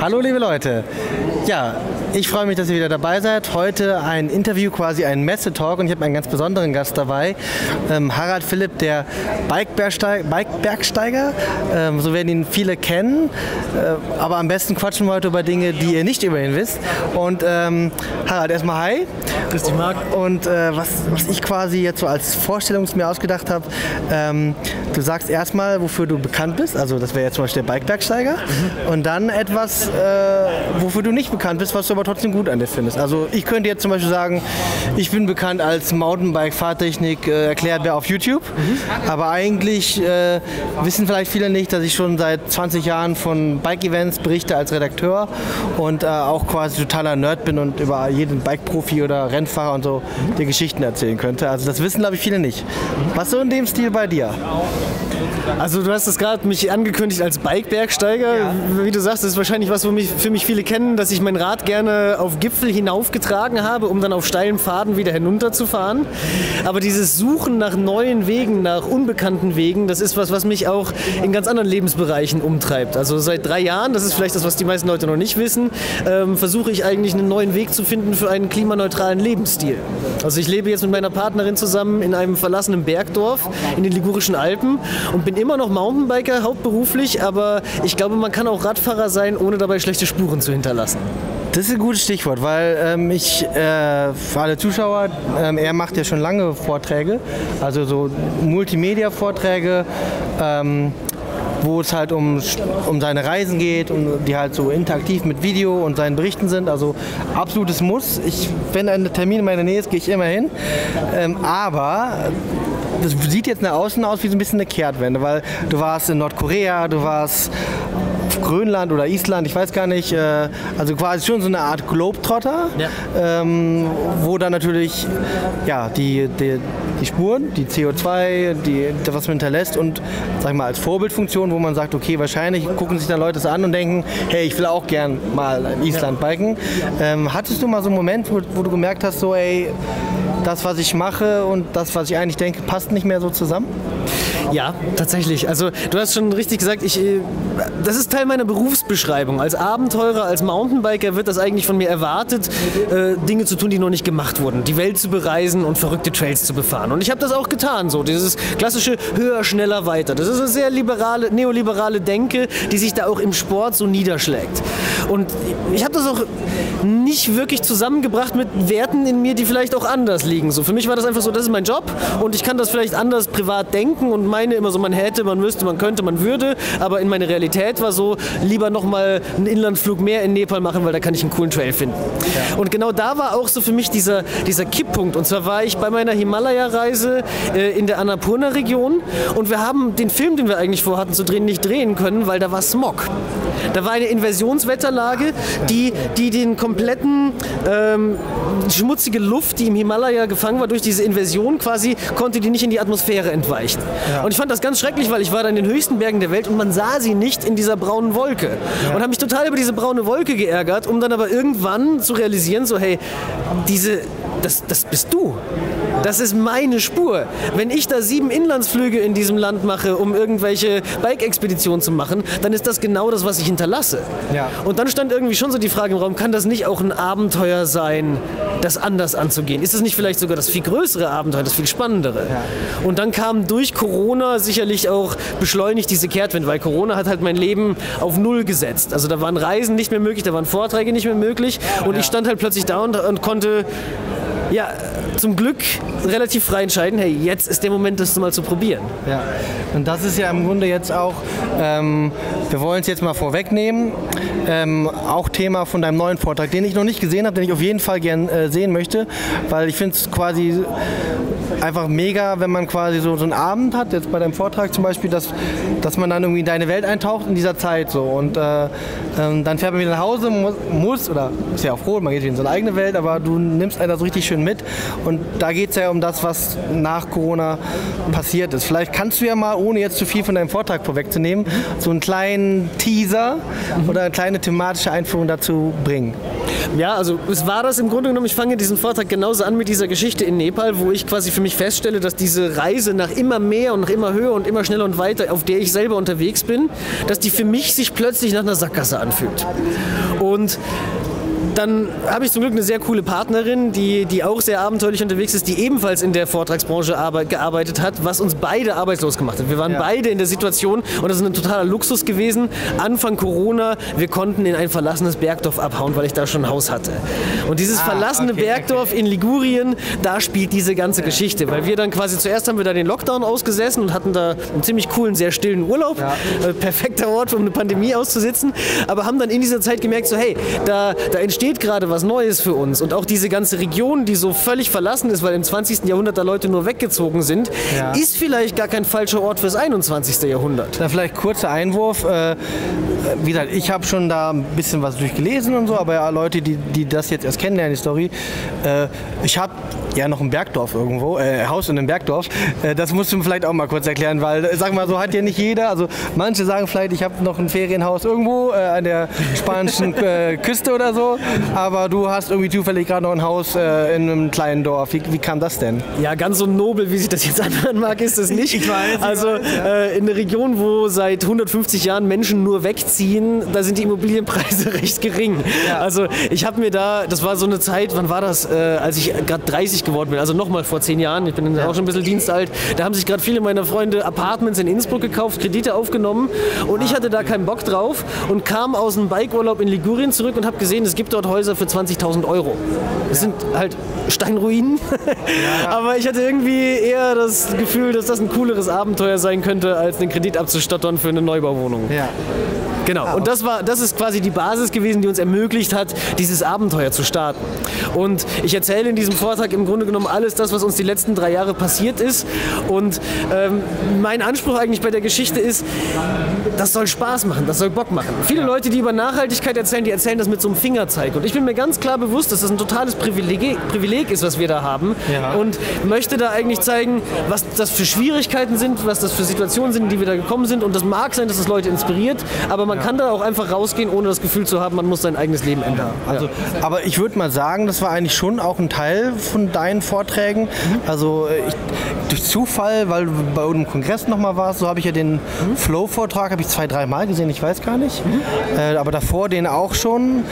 Hallo liebe Leute, ja, ich freue mich, dass ihr wieder dabei seid. Heute ein Interview, quasi ein Messetalk, und ich habe einen ganz besonderen Gast dabei, Harald Philipp, der Bikebergsteiger, so werden ihn viele kennen, aber am besten quatschen wir heute über Dinge, die ihr nicht über ihn wisst. Und Harald, erstmal hi. Grüß dich, Marc. Und was ich quasi jetzt so als Vorstellung mir ausgedacht habe, du sagst erstmal, wofür du bekannt bist, also das wäre jetzt zum Beispiel der Bikebergsteiger, und dann etwas, wofür du nicht bekannt bist, was du aber trotzdem gut an dir findest. Also ich könnte jetzt zum Beispiel sagen, ich bin bekannt als Mountainbike-Fahrtechnik Erklärbär auf YouTube, aber eigentlich wissen vielleicht viele nicht, dass ich schon seit 20 Jahren von Bike-Events berichte als Redakteur und auch quasi totaler Nerd bin und über jeden Bike-Profi oder Rennfahrer und so die Geschichten erzählen könnte. Also das wissen, glaube ich, viele nicht. Was so in dem Stil bei dir? Also du hast es gerade mich angekündigt als Bikebergsteiger. Ja. Wie du sagst, das ist wahrscheinlich was, wo für mich viele kennen, dass ich mein Rad gerne auf Gipfel hinaufgetragen habe, um dann auf steilen Pfaden wieder hinunterzufahren. Aber dieses Suchen nach neuen Wegen, nach unbekannten Wegen, das ist was mich auch in ganz anderen Lebensbereichen umtreibt. Also seit 3 Jahren, das ist vielleicht das, was die meisten Leute noch nicht wissen, versuche ich eigentlich einen neuen Weg zu finden für einen klimaneutralen Lebensstil. Also ich lebe jetzt mit meiner Partnerin zusammen in einem verlassenen Bergdorf in den Ligurischen Alpen und bin immer noch Mountainbiker hauptberuflich, aber ich glaube, man kann auch Radfahrer sein, ohne dabei schlechte Spuren zu hinterlassen. Das ist ein gutes Stichwort, weil für alle Zuschauer, er macht ja schon lange Vorträge, also so Multimedia-Vorträge, wo es halt um seine Reisen geht und die halt so interaktiv mit Video und seinen Berichten sind. Also absolutes Muss. Wenn ein Termin in meiner Nähe ist, gehe ich immer hin. Aber das sieht jetzt nach außen aus wie so ein bisschen eine Kehrtwende, weil du warst in Nordkorea, du warst auf Grönland oder Island, ich weiß gar nicht, also quasi schon so eine Art Globetrotter, ja. Wo dann natürlich ja, die Spuren, die CO2, was man hinterlässt und sag ich mal als Vorbildfunktion, wo man sagt, okay, wahrscheinlich gucken sich dann Leute das an und denken, hey, ich will auch gern mal in Island biken. Hattest du mal so einen Moment, wo du gemerkt hast, so ey, das, was ich mache und das, was ich eigentlich denke, passt nicht mehr so zusammen? Ja, tatsächlich. Also du hast schon richtig gesagt, das ist Teil meiner Berufsbeschreibung. Als Abenteurer, als Mountainbiker wird das eigentlich von mir erwartet, Dinge zu tun, die noch nicht gemacht wurden. Die Welt zu bereisen und verrückte Trails zu befahren. Und ich habe das auch getan. So dieses klassische höher, schneller, weiter. Das ist eine sehr neoliberale Denke, die sich da auch im Sport so niederschlägt. Und ich habe das auch nicht wirklich zusammengebracht mit Werten in mir, die vielleicht auch anders liegen. So, für mich war das einfach so, das ist mein Job und ich kann das vielleicht anders privat denken und meine immer so, man hätte, man müsste, man könnte, man würde, aber in meiner Realität war so, lieber nochmal einen Inlandsflug mehr in Nepal machen, weil da kann ich einen coolen Trail finden. Ja. Und genau da war auch so für mich dieser Kipppunkt, und zwar war ich bei meiner Himalaya-Reise in der Annapurna-Region und wir haben den Film, den wir eigentlich vorhatten zu drehen, nicht drehen können, weil da war Smog. Da war eine Inversionswetterlage, die den kompletten schmutzige Luft, die im Himalaya gefangen war, durch diese Inversion quasi, konnte die nicht in die Atmosphäre entweichen. Ja. Und ich fand das ganz schrecklich, weil ich war da in den höchsten Bergen der Welt und man sah sie nicht in dieser braunen Wolke. Ja. Und habe mich total über diese braune Wolke geärgert, um dann aber irgendwann zu realisieren, so hey, das bist du. Das ist meine Spur. Wenn ich da 7 Inlandsflüge in diesem Land mache, um irgendwelche Bike-Expeditionen zu machen, dann ist das genau das, was ich hinterlasse. Ja. Und dann stand irgendwie schon so die Frage im Raum, kann das nicht auch ein Abenteuer sein, das anders anzugehen? Ist es nicht vielleicht sogar das viel größere Abenteuer, das viel spannendere? Ja. Und dann kam durch Corona sicherlich auch beschleunigt diese Kehrtwende, weil Corona hat halt mein Leben auf Null gesetzt. Also da waren Reisen nicht mehr möglich, da waren Vorträge nicht mehr möglich und ich stand halt plötzlich da und konnte ja, zum Glück relativ frei entscheiden, hey, jetzt ist der Moment, das mal zu probieren. Ja, und das ist ja im Grunde jetzt auch, wir wollen es jetzt mal vorwegnehmen, auch Thema von deinem neuen Vortrag, den ich noch nicht gesehen habe, den ich auf jeden Fall gern sehen möchte, weil ich finde es quasi einfach mega, wenn man quasi so einen Abend hat, jetzt bei deinem Vortrag zum Beispiel, dass man dann irgendwie in deine Welt eintaucht in dieser Zeit so und dann fährt man wieder nach Hause, muss oder ist ja auch froh, man geht wieder in seine eigene Welt, aber du nimmst einen da so richtig schön bisschen mit. Und da geht es ja um das, was nach Corona passiert ist. Vielleicht kannst du ja mal, ohne jetzt zu viel von deinem Vortrag vorwegzunehmen, so einen kleinen Teaser oder eine kleine thematische Einführung dazu bringen. Ja, also es war das im Grunde genommen, ich fange diesen Vortrag genauso an mit dieser Geschichte in Nepal, wo ich quasi für mich feststelle, dass diese Reise nach immer mehr und nach immer höher und immer schneller und weiter, auf der ich selber unterwegs bin, dass die für mich sich plötzlich nach einer Sackgasse anfühlt. Und dann habe ich zum Glück eine sehr coole Partnerin, die auch sehr abenteuerlich unterwegs ist, die ebenfalls in der Vortragsbranche gearbeitet hat, was uns beide arbeitslos gemacht hat. Wir waren beide in der Situation, und das ist ein totaler Luxus gewesen, Anfang Corona, wir konnten in ein verlassenes Bergdorf abhauen, weil ich da schon ein Haus hatte. Und dieses verlassene Bergdorf in Ligurien, da spielt diese ganze Geschichte, weil wir dann quasi, zuerst haben wir da den Lockdown ausgesessen und hatten da einen ziemlich coolen, sehr stillen Urlaub, perfekter Ort, um eine Pandemie auszusitzen, aber haben dann in dieser Zeit gemerkt, so hey, da entsteht gerade was Neues für uns, und auch diese ganze Region, die so völlig verlassen ist, weil im 20. Jahrhundert da Leute nur weggezogen sind, ist vielleicht gar kein falscher Ort fürs 21. Jahrhundert. Da vielleicht kurzer Einwurf. Wie gesagt, ich habe schon da ein bisschen was durchgelesen und so, aber ja, Leute, die das jetzt erst kennenlernen, die Story, ich habe ja noch ein Bergdorf irgendwo, Haus in einem Bergdorf. Das musst du vielleicht auch mal kurz erklären, weil, sag mal, so hat ja nicht jeder. Also manche sagen vielleicht, ich habe noch ein Ferienhaus irgendwo an der spanischen Küste oder so, aber du hast irgendwie zufällig gerade noch ein Haus in einem kleinen Dorf. Wie kam das denn? Ja, ganz so nobel, wie sich das jetzt anhören mag, ist es nicht. Ich weiß, also in einer Region, wo seit 150 Jahren Menschen nur wegziehen, da sind die Immobilienpreise recht gering. Ja. Also ich habe mir da, das war so eine Zeit, wann war das, als ich gerade 30 geworden bin, also nochmal vor 10 Jahren, ich bin auch schon ein bisschen dienstalt, da haben sich gerade viele meiner Freunde Apartments in Innsbruck gekauft, Kredite aufgenommen, und ich hatte da keinen Bock drauf und kam aus einem Bikeurlaub in Ligurien zurück und habe gesehen, es gibt dort Häuser für 20.000 Euro. Das sind halt Steinruinen, aber ich hatte irgendwie eher das Gefühl, dass das ein cooleres Abenteuer sein könnte, als den Kredit abzustottern für eine Neubauwohnung. Ja. Genau, und das ist quasi die Basis gewesen, die uns ermöglicht hat, dieses Abenteuer zu starten. Und ich erzähle in diesem Vortrag im Grunde genommen alles das, was uns die letzten 3 Jahre passiert ist. Und mein Anspruch eigentlich bei der Geschichte ist, das soll Spaß machen, das soll Bock machen. Viele Leute, die über Nachhaltigkeit erzählen, die erzählen das mit so einem Fingerzeig. Und ich bin mir ganz klar bewusst, dass das ein totales Privileg ist, was wir da haben. Ja. Und möchte da eigentlich zeigen, was das für Schwierigkeiten sind, was das für Situationen sind, in die wir da gekommen sind. Und das mag sein, dass das Leute inspiriert, aber man kann da auch einfach rausgehen, ohne das Gefühl zu haben, man muss sein eigenes Leben ändern. Also, aber ich würde mal sagen, das war eigentlich schon auch ein Teil von deinen Vorträgen. Also durch Zufall, weil du bei einem Kongress nochmal warst, so habe ich ja den Flow-Vortrag, habe ich 2-3 Mal gesehen, ich weiß gar nicht. Aber davor den auch schon.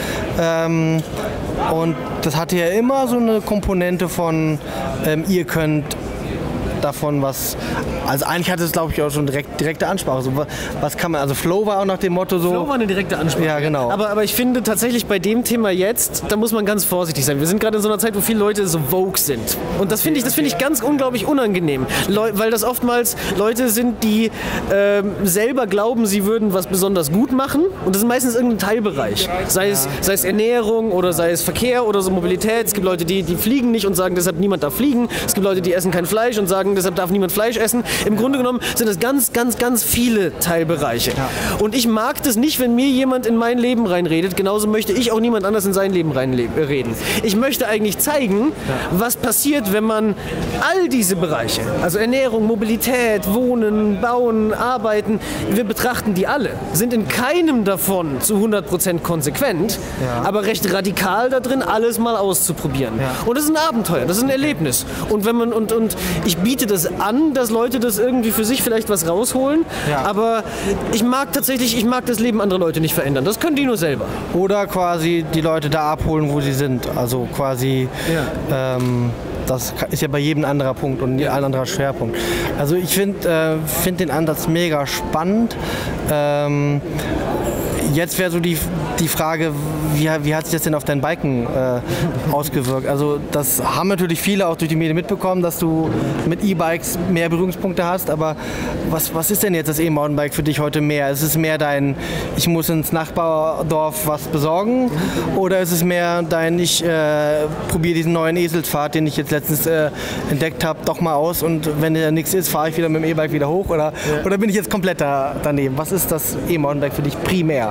Und das hatte ja immer so eine Komponente von, ihr könnt davon was, also eigentlich hatte es, glaube ich, auch schon direkte Ansprache. So, was kann man, also Flow war auch nach dem Motto so. Flow war eine direkte Ansprache. Ja, genau. Aber ich finde tatsächlich bei dem Thema jetzt, da muss man ganz vorsichtig sein. Wir sind gerade in so einer Zeit, wo viele Leute so Vogue sind. Und das finde ich ganz unglaublich unangenehm. Weil das oftmals Leute sind, die selber glauben, sie würden was besonders gut machen. Und das ist meistens irgendein Teilbereich. Sei es Ernährung oder sei es Verkehr oder so Mobilität. Es gibt Leute, die fliegen nicht und sagen, deshalb niemand darf fliegen. Es gibt Leute, die essen kein Fleisch und sagen, deshalb darf niemand Fleisch essen. Im Grunde genommen sind es ganz viele Teilbereiche. Ja. Und ich mag das nicht, wenn mir jemand in mein Leben reinredet. Genauso möchte ich auch niemand anders in sein Leben reinreden. Ich möchte eigentlich zeigen, was passiert, wenn man all diese Bereiche, also Ernährung, Mobilität, Wohnen, Bauen, Arbeiten, wir betrachten die alle, sind in keinem davon zu 100% konsequent, aber recht radikal da drin, alles mal auszuprobieren. Ja. Und das ist ein Abenteuer, das ist ein Erlebnis. Und wenn man und ich biete das an, dass Leute das irgendwie für sich vielleicht was rausholen, aber ich mag das Leben anderer Leute nicht verändern. Das können die nur selber. Oder quasi die Leute da abholen, wo sie sind. Also quasi, das ist ja bei jedem ein anderer Punkt und ein anderer Schwerpunkt. Also ich finde den Ansatz mega spannend. Jetzt wäre so die Frage, wie hat sich das denn auf dein Biken ausgewirkt? Also das haben natürlich viele auch durch die Medien mitbekommen, dass du mit E-Bikes mehr Berührungspunkte hast, aber was ist denn jetzt das E-Mountainbike für dich heute mehr? Ist es mehr dein, ich muss ins Nachbardorf was besorgen, oder ist es mehr dein, ich probiere diesen neuen Eselspfad, den ich jetzt letztens entdeckt habe, doch mal aus, und wenn da nichts ist, fahre ich wieder mit dem E-Bike wieder hoch, oder bin ich jetzt komplett daneben? Was ist das E-Mountainbike für dich primär?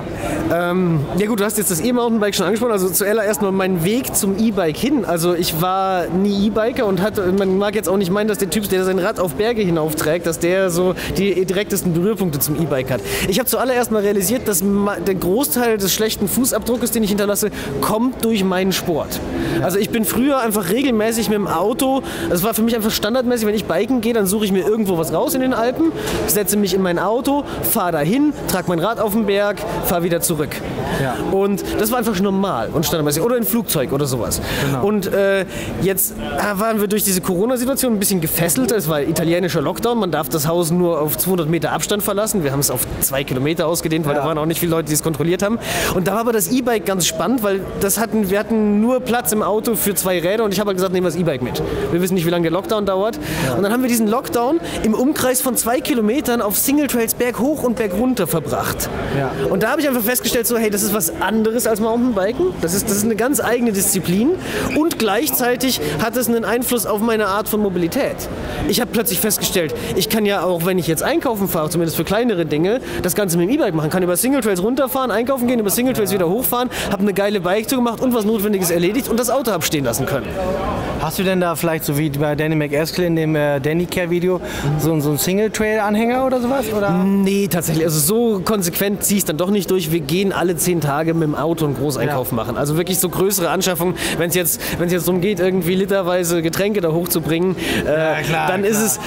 Ja gut, du hast jetzt das E-Mountainbike schon angesprochen, also zuallererst mal meinen Weg zum E-Bike hin. Also ich war nie E-Biker und man mag jetzt auch nicht meinen, dass der Typ, der sein Rad auf Berge hinaufträgt, dass der so die direktesten Berührpunkte zum E-Bike hat. Ich habe zuallererst mal realisiert, dass der Großteil des schlechten Fußabdruckes, den ich hinterlasse, kommt durch meinen Sport. Also ich bin früher einfach regelmäßig mit dem Auto, das war für mich einfach standardmäßig, wenn ich biken gehe, dann suche ich mir irgendwo was raus in den Alpen, setze mich in mein Auto, fahre dahin, trage mein Rad auf den Berg, fahre wieder zurück. Ja. Und das war einfach schon normal und standardmäßig. Oder ein Flugzeug oder sowas. Genau. Und jetzt waren wir durch diese Corona-Situation ein bisschen gefesselt. Es war italienischer Lockdown. Man darf das Haus nur auf 200 Meter Abstand verlassen. Wir haben es auf 2 Kilometer ausgedehnt, weil da waren auch nicht viele Leute, die es kontrolliert haben. Und da war aber das E-Bike ganz spannend, weil wir hatten nur Platz im Auto für 2 Räder und ich habe halt gesagt, nehmen wir das E-Bike mit. Wir wissen nicht, wie lange der Lockdown dauert. Ja. Und dann haben wir diesen Lockdown im Umkreis von 2 Kilometern auf Single-Trails berghoch und bergunter verbracht. Ja. Und da habe ich einfach festgestellt, so, hey, das ist was anderes als Mountainbiken. Das ist eine ganz eigene Disziplin und gleichzeitig hat es einen Einfluss auf meine Art von Mobilität. Ich habe plötzlich festgestellt, ich kann ja auch, wenn ich jetzt einkaufen fahre, zumindest für kleinere Dinge, das Ganze mit dem E-Bike machen. Kann über Single-Trails runterfahren, einkaufen gehen, über Single-Trails wieder hochfahren, habe eine geile Bike-Tour gemacht und was Notwendiges erledigt und das Auto habe stehen lassen können. Hast du denn da vielleicht, so wie bei Danny McAskill in dem Danny-Care-Video, so einen Single-Trail-Anhänger oder sowas? Oder? Nee, tatsächlich. Also so konsequent ziehe ich es dann doch nicht durch. Wir gehen alle 10 Tage mit dem Auto einen Großeinkauf machen. Also wirklich so größere Anschaffungen. Wenn es jetzt darum geht, irgendwie literweise Getränke da hochzubringen, dann ist es,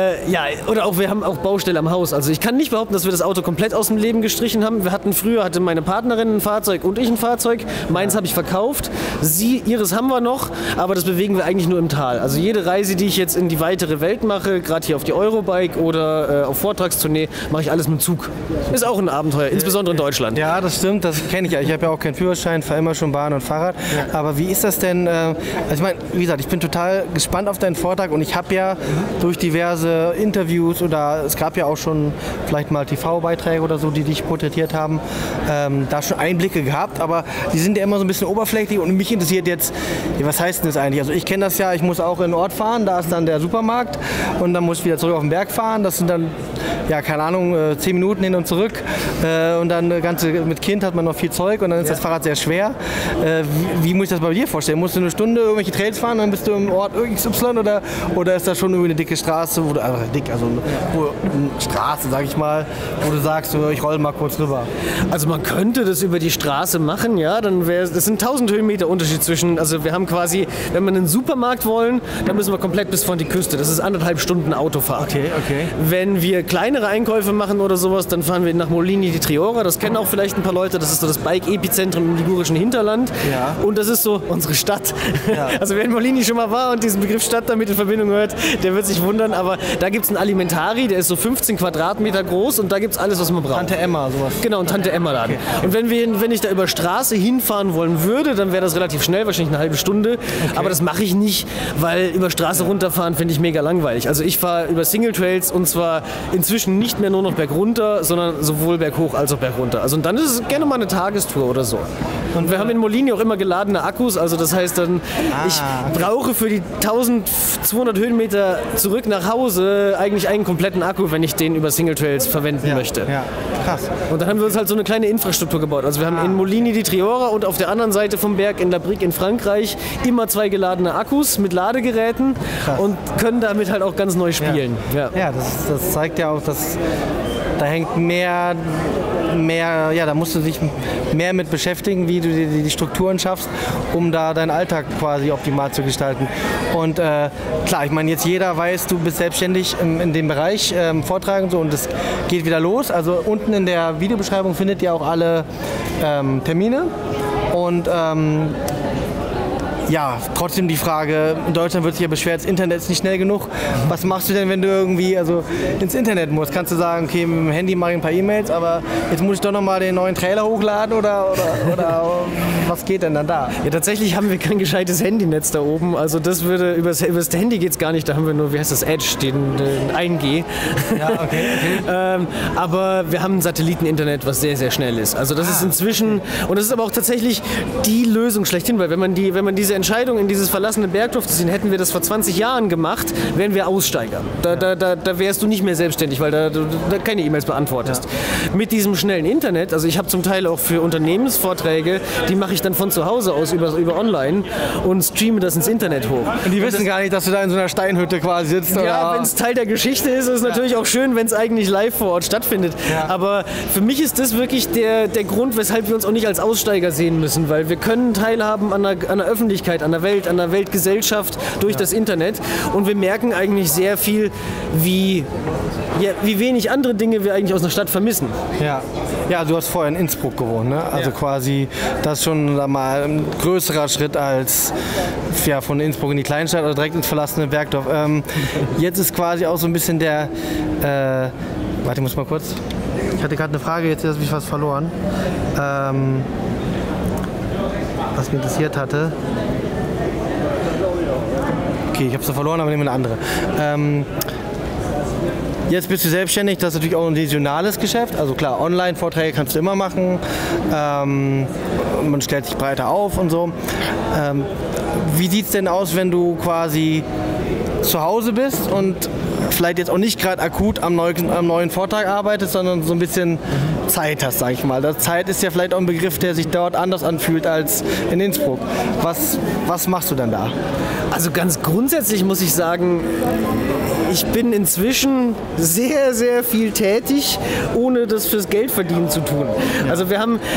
oder auch wir haben auch Baustelle am Haus. Also ich kann nicht behaupten, dass wir das Auto komplett aus dem Leben gestrichen haben. Früher hatte meine Partnerin ein Fahrzeug und ich ein Fahrzeug. Meins habe ich verkauft. Ihres haben wir noch, aber das bewegen wir eigentlich nur im Tal. Also jede Reise, die ich jetzt in die weitere Welt mache, gerade hier auf die Eurobike oder auf Vortragstournee, mache ich alles mit dem Zug. Ist auch ein Abenteuer, insbesondere in Deutschland. Ja, das stimmt, das kenne ich ja. Ich habe ja auch keinen Führerschein, fahre immer schon Bahn und Fahrrad. Ja. Aber wie ist das denn? Also ich meine, wie gesagt, ich bin total gespannt auf deinen Vortrag und ich habe ja durch diverse Interviews oder es gab ja auch schon vielleicht mal TV-Beiträge oder so, die dich porträtiert haben, da schon Einblicke gehabt, aber die sind ja immer so ein bisschen oberflächlich und mich interessiert jetzt, was heißt denn das eigentlich? Also ich kenne das ja, ich muss auch in den Ort fahren, da ist dann der Supermarkt und dann muss ich wieder zurück auf den Berg fahren, das sind dann, ja keine Ahnung, 10 Minuten hin und zurück und dann mit Kind hat man noch viel Zeug und dann ist das Fahrrad sehr schwer. Wie muss ich das bei dir vorstellen? Musst du eine Stunde irgendwelche Trails fahren, dann bist du im Ort XY oder ist das schon irgendwie eine dicke Straße, eine Straße, sag ich mal, wo du sagst, ich roll mal kurz rüber? Also man könnte das über die Straße machen, ja, das sind 1000 Höhenmeter Unterschied zwischen, also wir haben quasi, wenn wir einen Supermarkt wollen, dann müssen wir komplett bis vor die Küste, das ist 1,5 Stunden Autofahrt. Okay. Wenn wir kleinere Einkäufe machen oder sowas, dann fahren wir nach Molini di Triora, das kennen auch vielleicht ein paar Leute, das ist so das Bike-Epizentrum im ligurischen Hinterland und das ist so unsere Stadt. Ja. Also wer in Molini schon mal war und diesen Begriff Stadt damit in Verbindung hört, der wird sich wundern, aber da gibt es einen Alimentari, der ist so 15 Quadratmeter groß und da gibt es alles, was man braucht. Tante Emma, sowas. Genau, ein Tante-Emma-Laden. Okay. Und wenn ich da über Straße hinfahren wollen würde, dann wäre das relativ schnell, wahrscheinlich eine halbe Stunde. Okay. Aber das mache ich nicht, weil über Straße runterfahren finde ich mega langweilig. Also ich fahre über Single-Trails und zwar inzwischen nicht mehr nur noch bergunter, sondern sowohl berghoch als auch bergunter. Also und dann ist es gerne mal eine Tagestour oder so. Und wir haben in Molini auch immer geladene Akkus, also das heißt dann, ich brauche für die 1200 Höhenmeter zurück nach Hause eigentlich einen kompletten Akku, wenn ich den über Single-Trails verwenden möchte. Ja, krass. Und dann haben wir uns halt so eine kleine Infrastruktur gebaut. Also wir haben in Molini di Triora und auf der anderen Seite vom Berg in La Brique in Frankreich immer 2 geladene Akkus mit Ladegeräten und können damit halt auch ganz neu spielen. Ja, das zeigt ja auch, dass da hängt mehr, da musst du dich mehr mit beschäftigen, wie du die Strukturen schaffst, um da deinen Alltag quasi optimal zu gestalten. Und klar, ich meine, jetzt jeder weiß, du bist selbstständig in dem Bereich, Vortragen und so, und es geht wieder los. Also unten in der Videobeschreibung findet ihr auch alle Termine und ja, trotzdem die Frage, in Deutschland wird sich ja beschwert, das Internet ist nicht schnell genug. Was machst du denn, wenn du irgendwie ins Internet musst? Kannst du sagen, okay, mit dem Handy mache ich ein paar E-Mails, aber jetzt muss ich doch nochmal den neuen Trailer hochladen oder was geht denn dann da? Ja, tatsächlich haben wir kein gescheites Handynetz da oben. Also das würde, übers Handy geht es gar nicht, da haben wir nur, wie heißt das, Edge, den 1G. Ja, okay. Aber wir haben ein Satelliteninternet, was sehr, sehr schnell ist. Also das ist inzwischen, und das ist aber auch tatsächlich die Lösung schlechthin, weil wenn man diese Entscheidung, in dieses verlassene Bergdorf zu ziehen, hätten wir das vor 20 Jahren gemacht, wären wir Aussteiger. Da wärst du nicht mehr selbstständig, weil du keine E-Mails beantwortest. Ja. Mit diesem schnellen Internet, also ich habe zum Teil auch für Unternehmensvorträge, die mache ich dann von zu Hause aus über online und streame das ins Internet hoch. Und die wissen gar nicht, dass du da in so einer Steinhütte quasi sitzt? Ja, wenn es Teil der Geschichte ist, ist es natürlich auch schön, wenn es eigentlich live vor Ort stattfindet. Ja. Aber für mich ist das wirklich der Grund, weshalb wir uns auch nicht als Aussteiger sehen müssen, weil wir können teilhaben an der Öffentlichkeit, an der Welt, an der Weltgesellschaft durch das Internet und wir merken eigentlich sehr viel, wie wenig andere Dinge wir eigentlich aus einer Stadt vermissen. Ja, du hast vorher in Innsbruck gewohnt, ne? Also quasi das ist schon mal ein größerer Schritt als von Innsbruck in die Kleinstadt oder direkt ins verlassene Bergdorf. Jetzt ist quasi auch so ein bisschen der, warte, ich muss mal kurz, ich hatte gerade eine Frage, jetzt habe ich was verloren, was mich interessiert hatte. Okay, ich habe es verloren, aber nehmen wir eine andere. Jetzt bist du selbstständig, das ist natürlich auch ein saisonales Geschäft. Also klar, Online-Vorträge kannst du immer machen. Man stellt sich breiter auf und so. Wie sieht es denn aus, wenn du quasi zu Hause bist und vielleicht jetzt auch nicht gerade akut am neuen Vortrag arbeitest, sondern so ein bisschen Zeit hast, sag ich mal. Das Zeit ist ja vielleicht auch ein Begriff, der sich dort anders anfühlt als in Innsbruck. Was machst du dann da? Also ganz grundsätzlich muss ich sagen, ich bin inzwischen sehr, sehr viel tätig, ohne das fürs Geldverdienen zu tun. Also wir haben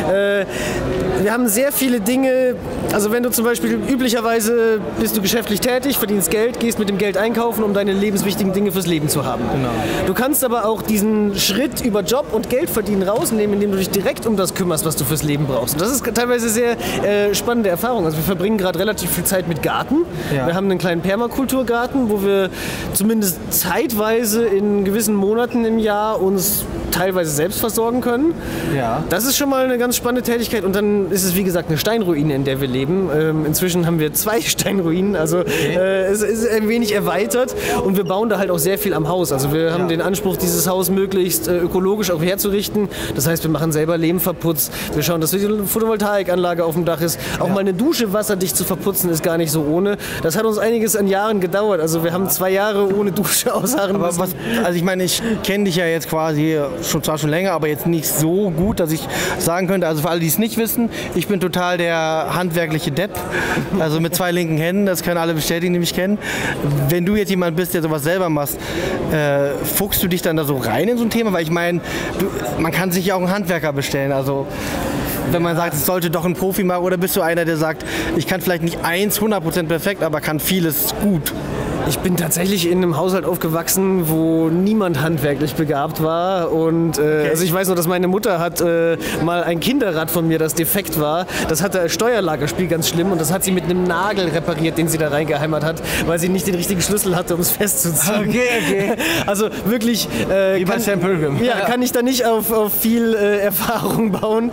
sehr viele Dinge, also wenn du zum Beispiel üblicherweise bist du geschäftlich tätig, verdienst Geld, gehst mit dem Geld einkaufen, um deine lebenswichtigen Dinge fürs Leben zu haben. Genau. Du kannst aber auch diesen Schritt über Job und Geldverdienen rausnehmen, indem du dich direkt um das kümmerst, was du fürs Leben brauchst. Und das ist teilweise sehr spannende Erfahrung. Also wir verbringen gerade relativ viel Zeit mit Garten. Ja. Wir haben einen kleinen Permakulturgarten, wo wir zumindest zeitweise in gewissen Monaten im Jahr uns teilweise selbst versorgen können. Ja. Das ist schon mal eine ganz spannende Tätigkeit und dann ist es wie gesagt eine Steinruine, in der wir leben. Inzwischen haben wir 2 Steinruinen, also es ist ein wenig erweitert und wir bauen da halt auch sehr viel am Haus. Also wir haben den Anspruch, dieses Haus möglichst ökologisch auch herzurichten. Das heißt, wir machen selber Lehmverputz, wir schauen, dass eine Photovoltaikanlage auf dem Dach ist. Auch mal eine Dusche wasserdicht zu verputzen ist gar nicht so ohne. Das hat uns einiges an Jahren gedauert. Also wir haben 2 Jahre ohne Dusche ausharren müssen. Also ich meine, ich kenne dich ja jetzt quasi zwar schon länger, aber jetzt nicht so gut, dass ich sagen könnte, also für alle, die es nicht wissen, ich bin total der handwerkliche Depp, also mit 2 linken Händen, das können alle bestätigen, die mich kennen. Wenn du jetzt jemand bist, der sowas selber machst, fuchst du dich dann da so rein in so ein Thema? Weil ich meine, man kann sich ja auch einen Handwerker bestellen, also wenn man sagt, es sollte doch ein Profi machen, oder bist du einer, der sagt, ich kann vielleicht nicht 100% perfekt, aber kann vieles gut? Ich bin tatsächlich in einem Haushalt aufgewachsen, wo niemand handwerklich begabt war und also ich weiß noch, dass meine Mutter hat mal ein Kinderrad von mir, das defekt war. Das hatte ein Steuerlagerspiel ganz schlimm und das hat sie mit einem Nagel repariert, den sie da reingeheimert hat, weil sie nicht den richtigen Schlüssel hatte, um es festzuziehen. Okay. Also wirklich wie bei Sam Pilgrim. Ja, kann ich da nicht auf viel Erfahrung bauen.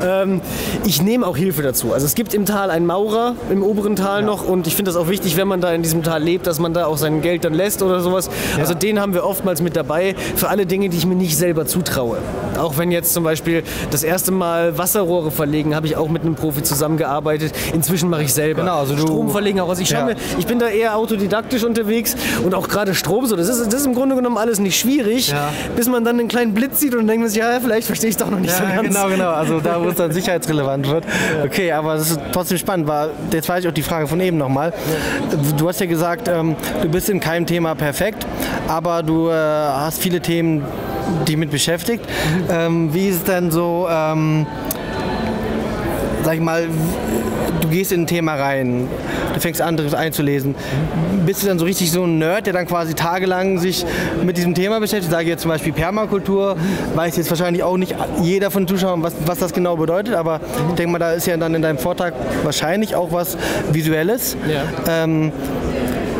Ich nehme auch Hilfe dazu. Also es gibt im Tal einen Maurer, im oberen Tal noch und ich finde das auch wichtig, wenn man da in diesem Tal lebt, dass man da auch sein Geld dann lässt oder sowas. Ja. Also den haben wir oftmals mit dabei für alle Dinge, die ich mir nicht selber zutraue. Auch wenn jetzt zum Beispiel das erste Mal Wasserrohre verlegen, habe ich auch mit einem Profi zusammengearbeitet. Inzwischen mache ich selber. Genau, also Strom verlegen auch. Also ich bin da eher autodidaktisch unterwegs und auch gerade Strom so. Das ist im Grunde genommen alles nicht schwierig, bis man dann einen kleinen Blitz sieht und denkt man sich, ja, vielleicht verstehe ich es doch noch nicht so ganz. Genau. Also da, wo es dann sicherheitsrelevant wird. Okay, aber das ist trotzdem spannend. Jetzt weiß ich auch die Frage von eben nochmal. Du hast ja gesagt, du bist in keinem Thema perfekt, aber du hast viele Themen, die mit beschäftigt. Wie ist es denn so, sag ich mal, du gehst in ein Thema rein, du fängst an, das einzulesen. Bist du dann so richtig so ein Nerd, der dann quasi tagelang sich mit diesem Thema beschäftigt? Ich sage jetzt zum Beispiel Permakultur, weiß jetzt wahrscheinlich auch nicht jeder von den Zuschauern, was das genau bedeutet, aber ich denke mal, da ist ja dann in deinem Vortrag wahrscheinlich auch was Visuelles. Ja.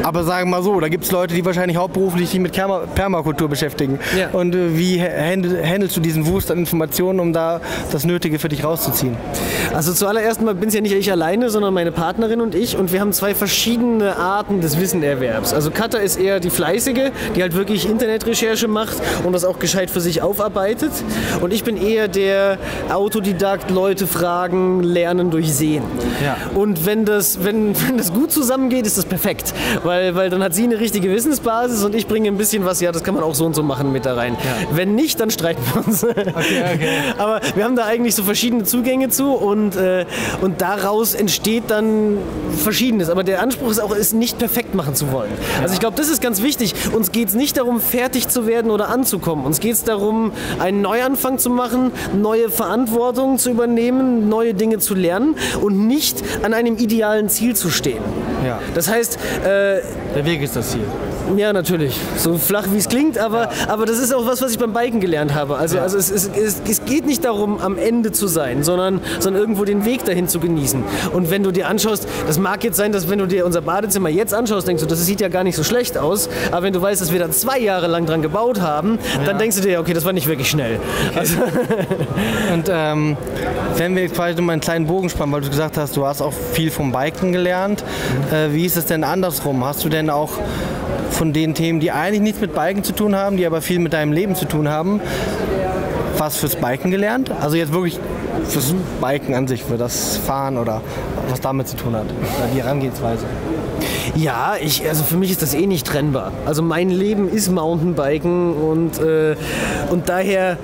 Aber sagen wir mal so, da gibt es Leute, die wahrscheinlich hauptberuflich sich mit Permakultur beschäftigen. Ja. Und wie handelst du diesen Wust an Informationen, um da das Nötige für dich rauszuziehen? Also zuallererst mal bin es ja nicht ich alleine, sondern meine Partnerin und ich. Und wir haben zwei verschiedene Arten des Wissenerwerbs. Also Katha ist eher die Fleißige, die halt wirklich Internetrecherche macht und das auch gescheit für sich aufarbeitet. Und ich bin eher der Autodidakt, Leute fragen, lernen durch Sehen. Ja. Und wenn das gut zusammengeht, ist das perfekt. Weil dann hat sie eine richtige Wissensbasis und ich bringe ein bisschen was, ja, das kann man auch so und so machen, mit da rein. Ja. Wenn nicht, dann streiten wir uns. Okay. Aber wir haben da eigentlich so verschiedene Zugänge zu und daraus entsteht dann Verschiedenes. Aber der Anspruch ist auch, es nicht perfekt machen zu wollen. Ja. Also ich glaube, das ist ganz wichtig. Uns geht es nicht darum, fertig zu werden oder anzukommen. Uns geht es darum, einen Neuanfang zu machen, neue Verantwortung zu übernehmen, neue Dinge zu lernen und nicht an einem idealen Ziel zu stehen. Ja. Das heißt... der Weg ist das Ziel. Ja, natürlich. So flach wie es klingt, aber das ist auch was ich beim Biken gelernt habe. Also es geht nicht darum, am Ende zu sein, sondern irgendwo den Weg dahin zu genießen. Und wenn du dir anschaust, das mag jetzt sein, dass wenn du dir unser Badezimmer jetzt anschaust, denkst du, das sieht ja gar nicht so schlecht aus, aber wenn du weißt, dass wir da 2 Jahre lang dran gebaut haben, dann denkst du dir, okay, das war nicht wirklich schnell. Okay. Also und wenn wir jetzt quasi mal einen kleinen Bogen spannen, weil du gesagt hast, du hast auch viel vom Biken gelernt, wie ist es denn andersrum? Hast du denn auch von den Themen, die eigentlich nichts mit Biken zu tun haben, die aber viel mit deinem Leben zu tun haben, was fürs Biken gelernt? Also jetzt wirklich fürs Biken an sich, für das Fahren oder was damit zu tun hat, oder die Herangehensweise. Ja, also für mich ist das eh nicht trennbar. Also mein Leben ist Mountainbiken und daher...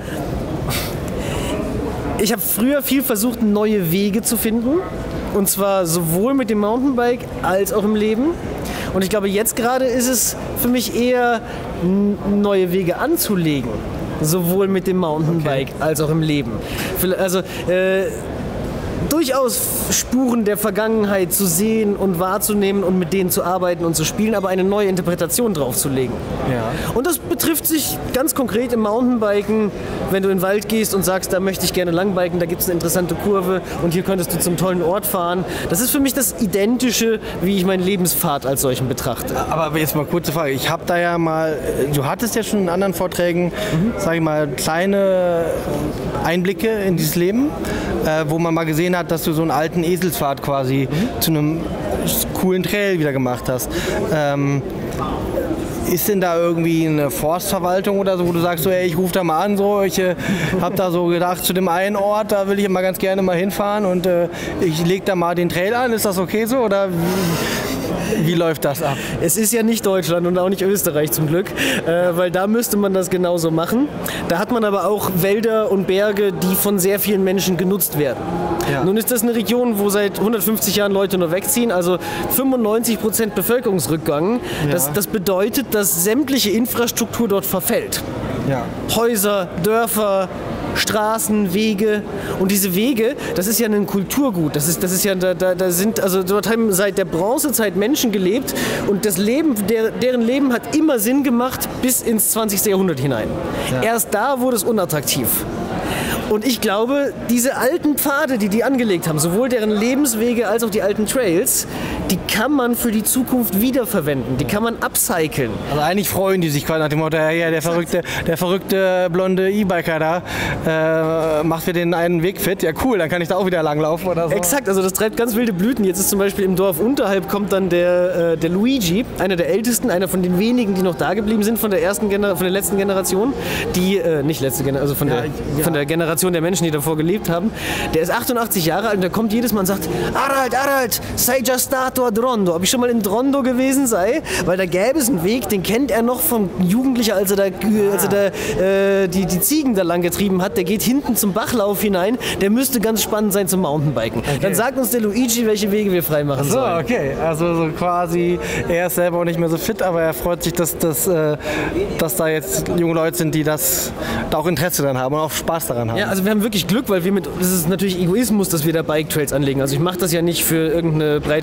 Ich habe früher viel versucht, neue Wege zu finden. Und zwar sowohl mit dem Mountainbike als auch im Leben. Und ich glaube, jetzt gerade ist es für mich eher, neue Wege anzulegen. Sowohl mit dem Mountainbike als auch im Leben. Also durchaus Spuren der Vergangenheit zu sehen und wahrzunehmen und mit denen zu arbeiten und zu spielen, aber eine neue Interpretation draufzulegen. Ja. Und das betrifft sich ganz konkret im Mountainbiken, wenn du in den Wald gehst und sagst, da möchte ich gerne langbiken, da gibt es eine interessante Kurve und hier könntest du zum tollen Ort fahren. Das ist für mich das Identische, wie ich meinen Lebenspfad als solchen betrachte. Aber jetzt mal kurze Frage. Ich habe da ja mal, du hattest ja schon in anderen Vorträgen, sage ich mal, kleine Einblicke in dieses Leben, wo man mal gesehen hat, dass du so einen alten Eselspfad quasi zu einem coolen Trail wieder gemacht hast. Ist denn da irgendwie eine Forstverwaltung oder so, wo du sagst, so, ey, ich rufe da mal an, so, ich habe da so gedacht, zu dem einen Ort, da will ich immer ganz gerne mal hinfahren und ich lege da mal den Trail an, ist das okay so oder wie läuft das ab? Es ist ja nicht Deutschland und auch nicht Österreich zum Glück, weil da müsste man das genauso machen. Da hat man aber auch Wälder und Berge, die von sehr vielen Menschen genutzt werden. Ja. Nun ist das eine Region, wo seit 150 Jahren Leute nur wegziehen, also 95% Bevölkerungsrückgang. Ja. Das bedeutet, dass sämtliche Infrastruktur dort verfällt. Ja. Häuser, Dörfer, Straßen, Wege und diese Wege, das ist ja ein Kulturgut. Das ist ja, dort haben seit der Bronzezeit Menschen gelebt und das Leben, deren Leben hat immer Sinn gemacht bis ins 20. Jahrhundert hinein. Ja. Erst da wurde es unattraktiv. Und ich glaube, diese alten Pfade, die angelegt haben, sowohl deren Lebenswege als auch die alten Trails, die kann man für die Zukunft wiederverwenden. Die kann man upcyclen. Also eigentlich freuen die sich quasi nach dem Motto, ja, der verrückte blonde E-Biker da macht für den einen Weg fit. Ja cool, dann kann ich da auch wieder langlaufen oder so. Exakt, also das treibt ganz wilde Blüten. Jetzt ist zum Beispiel im Dorf unterhalb kommt dann der Luigi, einer der Ältesten, einer von den wenigen, die noch da geblieben sind von der letzten Generation. Die, nicht letzte Generation, also von der Generation der Menschen, die davor gelebt haben. Der ist 88 Jahre alt und der kommt jedes Mal und sagt, Aralt, sei già stato a Drondo. Ob ich schon mal in Drondo gewesen sei? Weil da gäbe es einen Weg, den kennt er noch vom Jugendlichen, als er die Ziegen da lang getrieben hat. Der geht hinten zum Bachlauf hinein. Der müsste ganz spannend sein zum Mountainbiken. Okay. Dann sagt uns der Luigi, welche Wege wir freimachen sollen. So, okay. Also so quasi, er ist selber auch nicht mehr so fit, aber er freut sich, dass da jetzt junge Leute sind, die da auch Interesse daran haben und auch Spaß daran haben. Ja, also wir haben wirklich Glück, weil das ist natürlich Egoismus, dass wir da Bike-Trails anlegen. Also ich mache das ja nicht für irgendeine breitere Öffentlichkeit,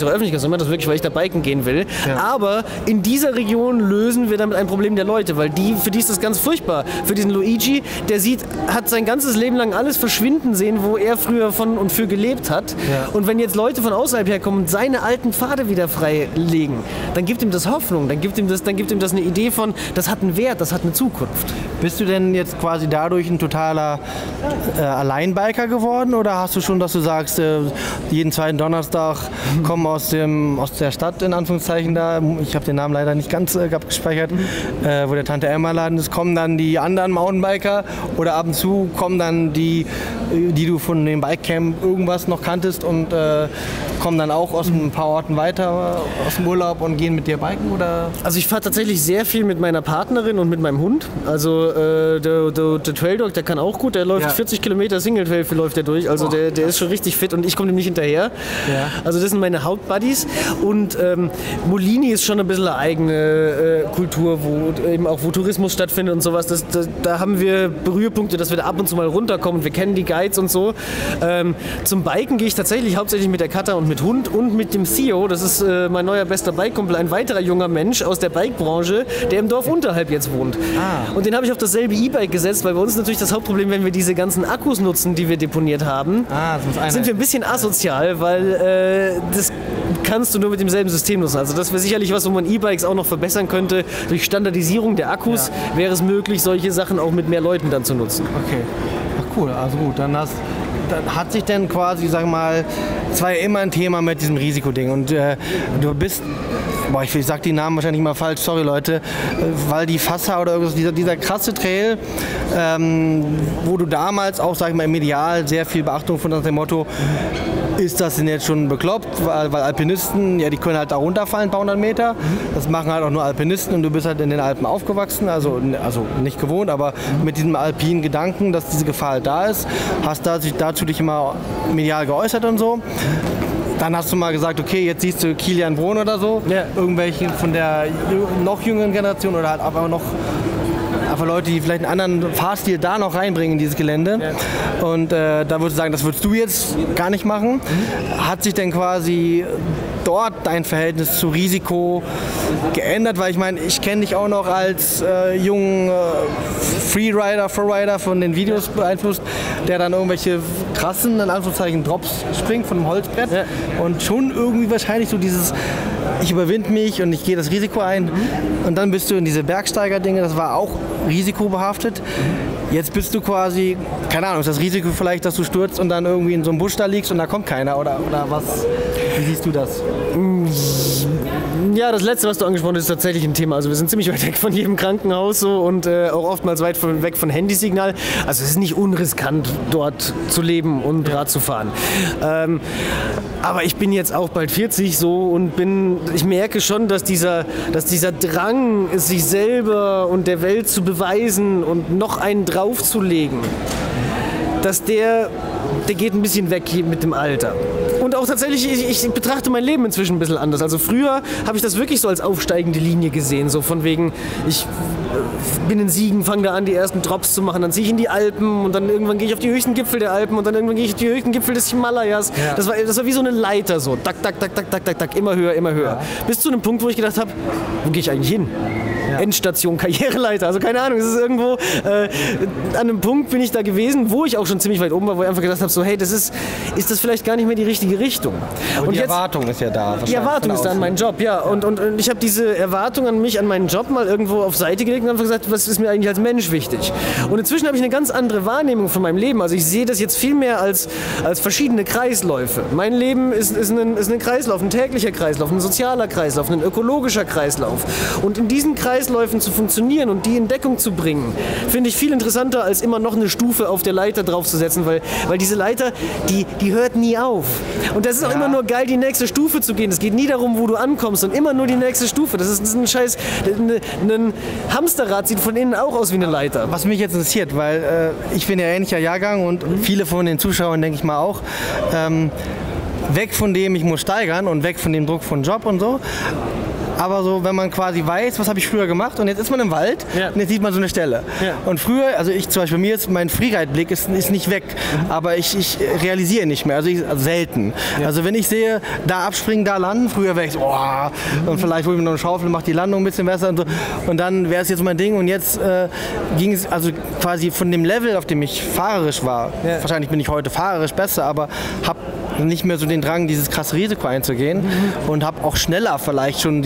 immer, das wirklich, weil ich da biken gehen will. Ja. Aber in dieser Region lösen wir damit ein Problem der Leute, weil für die ist das ganz furchtbar. Für diesen Luigi, der hat sein ganzes Leben lang alles verschwinden sehen, wo er früher von und für gelebt hat. Ja. Und wenn jetzt Leute von außerhalb herkommen und seine alten Pfade wieder freilegen, dann gibt ihm das Hoffnung, dann gibt ihm das eine Idee von, das hat einen Wert, das hat eine Zukunft. Bist du denn jetzt quasi dadurch ein totaler Alleinbiker geworden oder hast du schon, dass du sagst, jeden zweiten Donnerstag kommen aus der Stadt, in Anführungszeichen da, ich habe den Namen leider nicht ganz abgespeichert, wo der Tante Emma Laden ist, kommen dann die anderen Mountainbiker oder ab und zu kommen dann die du von dem Bikecamp irgendwas noch kanntest und kommen dann auch aus ein paar Orten weiter aus dem Urlaub und gehen mit dir biken? Oder? Also ich fahre tatsächlich sehr viel mit meiner Partnerin und mit meinem Hund. Also der Trail Dog, der kann auch gut, der läuft 40 Kilometer Single-Trail läuft der durch, also der ist schon richtig fit und ich komme dem nicht hinterher. Ja. Also das sind meine Hauptbuddies und Molini ist schon ein bisschen eine eigene Kultur, wo Tourismus stattfindet und sowas. Da haben wir Berührpunkte, dass wir da ab und zu mal runterkommen. Wir kennen die Guides und so. Zum Biken gehe ich tatsächlich hauptsächlich mit der Katha und mit Hund und mit dem Theo. Das ist mein neuer bester Bike-Kumpel, ein weiterer junger Mensch aus der Bike-Branche, der im Dorf unterhalb jetzt wohnt. Und den habe ich auf dasselbe E-Bike gesetzt, weil bei uns natürlich das Hauptproblem, wenn wir diese ganzen Akkus nutzen, die wir deponiert haben, sind wir ein bisschen asozial, weil das kannst du nur mit demselben System nutzen. Also das wäre sicherlich was, wo man E-Bikes auch noch verbessern könnte. Durch Standardisierung der Akkus wäre es möglich, solche Sachen auch mit mehr Leuten dann zu nutzen. Okay. Ach cool, also gut, dann hat sich denn quasi, sag mal, es war ja immer ein Thema mit diesem Risikoding und du bist, ich sag die Namen wahrscheinlich mal falsch, sorry Leute, weil die Fassa oder irgendwas, dieser krasse Trail, wo du damals auch, sag ich mal, im Medial sehr viel Beachtung von dem Motto, ist das denn jetzt schon bekloppt, weil Alpinisten, ja, die können halt da runterfallen, ein paar hundert Meter. Das machen halt auch nur Alpinisten und du bist halt in den Alpen aufgewachsen, also nicht gewohnt, aber mit diesem alpinen Gedanken, dass diese Gefahr halt da ist, hast dazu dich immer medial geäußert und so. Dann hast du mal gesagt, okay, jetzt siehst du Kilian Brohn oder so, irgendwelche von der noch jüngeren Generation oder halt aber noch Leute, die vielleicht einen anderen Fahrstil da noch reinbringen in dieses Gelände. Ja. Und da würdest du sagen, das würdest du jetzt gar nicht machen. Hat sich denn quasi dort dein Verhältnis zu Risiko geändert? Weil ich meine, ich kenne dich auch noch als jungen Freerider von den Videos beeinflusst, der dann irgendwelche krassen, in Anführungszeichen, Drops springt von einem Holzbrett. Ja. Und schon irgendwie wahrscheinlich so dieses, ich überwinde mich und ich gehe das Risiko ein. Und dann bist du in diese Bergsteiger-Dinge, das war auch risikobehaftet. Jetzt bist du quasi, keine Ahnung, ist das Risiko vielleicht, dass du stürzt und dann irgendwie in so einem Busch da liegst und da kommt keiner oder was? Wie siehst du das? Ja, das Letzte, was du angesprochen hast, ist tatsächlich ein Thema. Also wir sind ziemlich weit weg von jedem Krankenhaus so und auch oftmals weit weg von Handysignal. Also es ist nicht unriskant, dort zu leben und Rad zu fahren. Aber ich bin jetzt auch bald 40 so und ich merke schon, dass dieser Drang, sich selber und der Welt zu beweisen und noch einen draufzulegen, dass der geht ein bisschen weg hier mit dem Alter. Und auch tatsächlich, ich betrachte mein Leben inzwischen ein bisschen anders. Also früher habe ich das wirklich so als aufsteigende Linie gesehen, so von wegen, ich bin in Siegen, fange da an, die ersten Drops zu machen, dann ziehe ich in die Alpen und dann irgendwann gehe ich auf die höchsten Gipfel der Alpen und dann irgendwann gehe ich auf die höchsten Gipfel des Himalayas. Ja. Das war wie so eine Leiter, so tak, tak, tak, tak, tak, tak, tak, immer höher, immer höher. Ja. Bis zu einem Punkt, wo ich gedacht habe, wo gehe ich eigentlich hin? Ja. Endstation, Karriereleiter, also keine Ahnung, es ist irgendwo, an einem Punkt bin ich da gewesen, wo ich auch schon ziemlich weit oben war, wo ich einfach gedacht habe, so hey, ist das vielleicht gar nicht mehr die richtige Richtung. Aber die Erwartung ist ja da. Die Erwartung ist da an meinen Job, ja. Und ich habe diese Erwartung an mich, an meinen Job mal irgendwo auf Seite gelegt und einfach gesagt, was ist mir eigentlich als Mensch wichtig? Und inzwischen habe ich eine ganz andere Wahrnehmung von meinem Leben. Also ich sehe das jetzt viel mehr als verschiedene Kreisläufe. Mein Leben ist ein Kreislauf, ein täglicher Kreislauf, ein sozialer Kreislauf, ein ökologischer Kreislauf. Und in diesen Kreisläufen zu funktionieren und die in Deckung zu bringen, finde ich viel interessanter, als immer noch eine Stufe auf der Leiter draufzusetzen, weil diese Leiter, die hört nie auf. Und das ist auch immer nur geil, die nächste Stufe zu gehen. Es geht nie darum, wo du ankommst, und immer nur die nächste Stufe. Das ist ein Scheiß. Ein Hamsterrad sieht von innen auch aus wie eine Leiter. Was mich jetzt interessiert, weil ich bin ja ähnlicher Jahrgang und viele von den Zuschauern, denke ich mal auch, weg von dem, ich muss steigern und weg von dem Druck von Job und so. aber so, wenn man quasi weiß, was habe ich früher gemacht und jetzt ist man im Wald und jetzt sieht man so eine Stelle. Ja. Und früher, also ich zum Beispiel, bei mir ist mein Freeride-Blick ist nicht weg, aber ich realisiere nicht mehr, also selten. Ja. Also wenn ich sehe, da abspringen, da landen, früher wäre ich so, und vielleicht hole ich mir noch eine Schaufel, mache die Landung ein bisschen besser und so. Und dann wäre es jetzt mein Ding und jetzt ging es also quasi von dem Level, auf dem ich fahrerisch war, wahrscheinlich bin ich heute fahrerisch besser, aber habe nicht mehr so den Drang, dieses krasse Risiko einzugehen und habe auch schneller vielleicht schon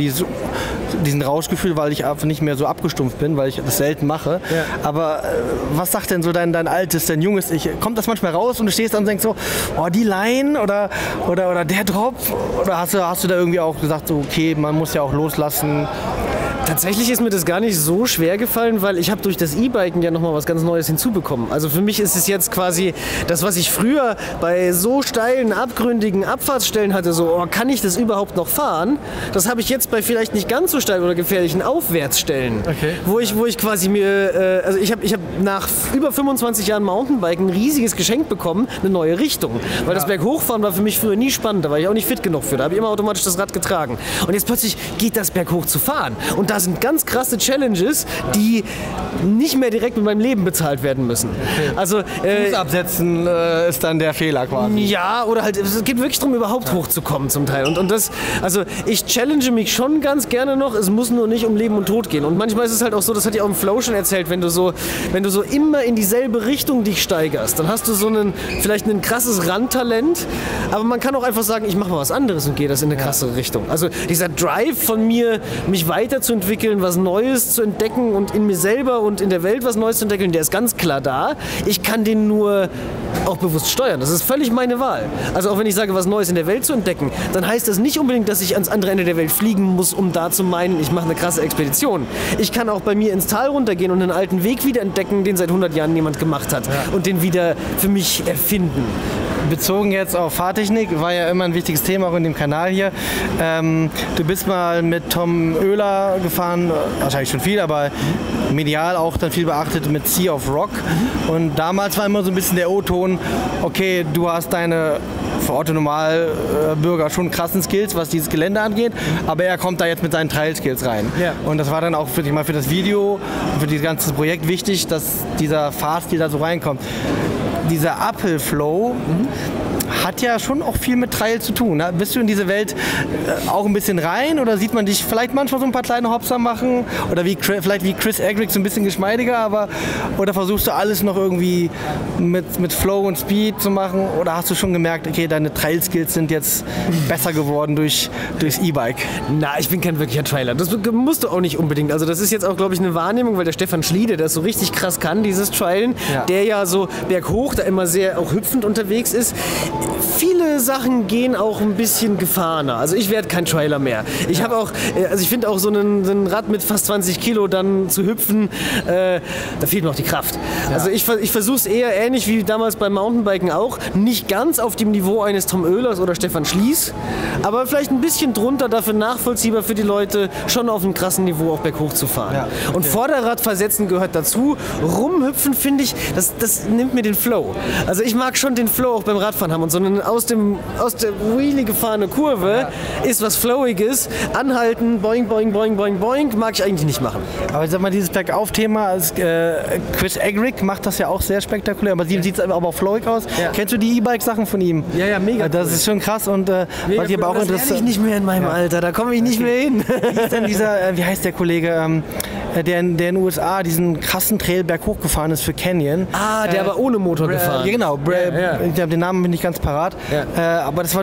diesen Rauschgefühl, weil ich einfach nicht mehr so abgestumpft bin, weil ich das selten mache. Ja. Aber was sagt denn so dein altes, dein junges Ich? Kommt das manchmal raus und du stehst dann und denkst so, oh, die Line oder der Drop? Oder hast du da irgendwie auch gesagt, so, okay, man muss ja auch loslassen? Tatsächlich ist mir das gar nicht so schwer gefallen, weil ich habe durch das E-Biken ja nochmal was ganz Neues hinzubekommen. Also für mich ist es jetzt quasi das, was ich früher bei so steilen, abgründigen Abfahrtsstellen hatte, so, oh, kann ich das überhaupt noch fahren? Das habe ich jetzt bei vielleicht nicht ganz so steilen oder gefährlichen Aufwärtsstellen, wo ich quasi mir, also ich hab nach über 25 Jahren Mountainbiken ein riesiges Geschenk bekommen, eine neue Richtung. Weil das Berghochfahren war für mich früher nie spannend, da war ich auch nicht fit genug für, da habe ich immer automatisch das Rad getragen. Und jetzt plötzlich geht das berghoch zu fahren. Und da sind ganz krasse Challenges, die nicht mehr direkt mit meinem Leben bezahlt werden müssen. Also Fuß absetzen ist dann der Fehler quasi. Ja, oder halt, es geht wirklich darum, überhaupt hochzukommen zum Teil. Und das, also ich challenge mich schon ganz gerne noch, es muss nur nicht um Leben und Tod gehen. Und manchmal ist es halt auch so, das hatte ich auch im Flow schon erzählt, wenn du so immer in dieselbe Richtung dich steigerst, dann hast du so vielleicht ein krasses Randtalent, aber man kann auch einfach sagen, ich mache mal was anderes und gehe das in eine krassere Richtung. Also dieser Drive von mir, mich weiterzuentwickeln, was Neues zu entdecken und in mir selber und in der Welt was Neues zu entdecken, der ist ganz klar da. Ich kann den nur auch bewusst steuern. Das ist völlig meine Wahl. Also auch wenn ich sage, was Neues in der Welt zu entdecken, dann heißt das nicht unbedingt, dass ich ans andere Ende der Welt fliegen muss, um da zu meinen, ich mache eine krasse Expedition. Ich kann auch bei mir ins Tal runtergehen und einen alten Weg wieder entdecken, den seit 100 Jahren niemand gemacht hat und den wieder für mich erfinden. Bezogen jetzt auf Fahrtechnik, war ja immer ein wichtiges Thema auch in dem Kanal hier. Du bist mal mit Tom Oehler gefahren, wahrscheinlich schon viel, aber medial auch dann viel beachtet mit Sea of Rock. Und damals war immer so ein bisschen der O-Ton, okay, du hast deine für Otto-Normalbürger schon krassen Skills, was dieses Gelände angeht, aber er kommt da jetzt mit seinen Trail-Skills rein. Ja. Und das war dann auch für das Video, für dieses ganze Projekt wichtig, dass dieser Fahrstil da so reinkommt. Dieser Uphill-Flow hat ja schon auch viel mit Trail zu tun. Ne? Bist du in diese Welt auch ein bisschen rein oder sieht man dich vielleicht manchmal so ein paar kleine Hopser machen oder vielleicht wie Chris Egrick so ein bisschen geschmeidiger, oder versuchst du alles noch irgendwie mit Flow und Speed zu machen oder hast du schon gemerkt, okay, deine Trail-Skills sind jetzt besser geworden durchs E-Bike? Na, ich bin kein wirklicher Trailer. Das musst du auch nicht unbedingt. Also das ist jetzt auch, glaube ich, eine Wahrnehmung, weil der Stefan Schliede, der das so richtig krass kann, dieses Trailen, der ja so berghoch da immer sehr auch hüpfend unterwegs ist. Viele Sachen gehen auch ein bisschen gefahrener. Also ich werde kein Trailer mehr. Ich habe auch, also ich finde auch so ein Rad mit fast 20 Kilo dann zu hüpfen, da fehlt mir auch die Kraft. Ja. Also ich versuche es eher ähnlich wie damals beim Mountainbiken auch, nicht ganz auf dem Niveau eines Tom Oehlers oder Stefan Schlies, aber vielleicht ein bisschen drunter, dafür nachvollziehbar für die Leute, schon auf einem krassen Niveau auch berghoch zu fahren. Ja, okay. Und Vorderrad versetzen gehört dazu. Rumhüpfen, finde ich, das nimmt mir den Flow. Also ich mag schon den Flow auch beim Radfahren haben und so einen aus der Wheelie gefahrene Kurve ist was Flowiges. Anhalten, boing, boing, boing, boing, boing, mag ich eigentlich nicht machen. Aber ich sag mal, dieses Bergauf-Thema, Chris Egrick macht das ja auch sehr spektakulär, aber sieht es aber auch flowig aus. Ja. Kennst du die E-Bike-Sachen von ihm? Ja, mega. Das ist schon krass und was ich aber auch interessant. Das lerne ich nicht mehr in meinem Alter, da komme ich nicht mehr hin. Wie ist denn wie heißt der Kollege, der in den USA diesen krassen Trail berghoch gefahren ist für Canyon? Ah, der aber ohne Motor gefahren. Genau, ich glaube, den Namen bin ich ganz parat. Ja. Aber das war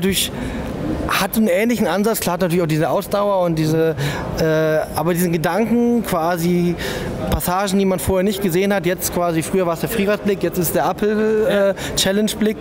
hat einen ähnlichen Ansatz, klar hat natürlich auch diese Ausdauer und aber diesen Gedanken quasi, Passagen, die man vorher nicht gesehen hat, jetzt quasi, früher war es der Freeride-Blick, jetzt ist der Uphill-Challenge-Blick.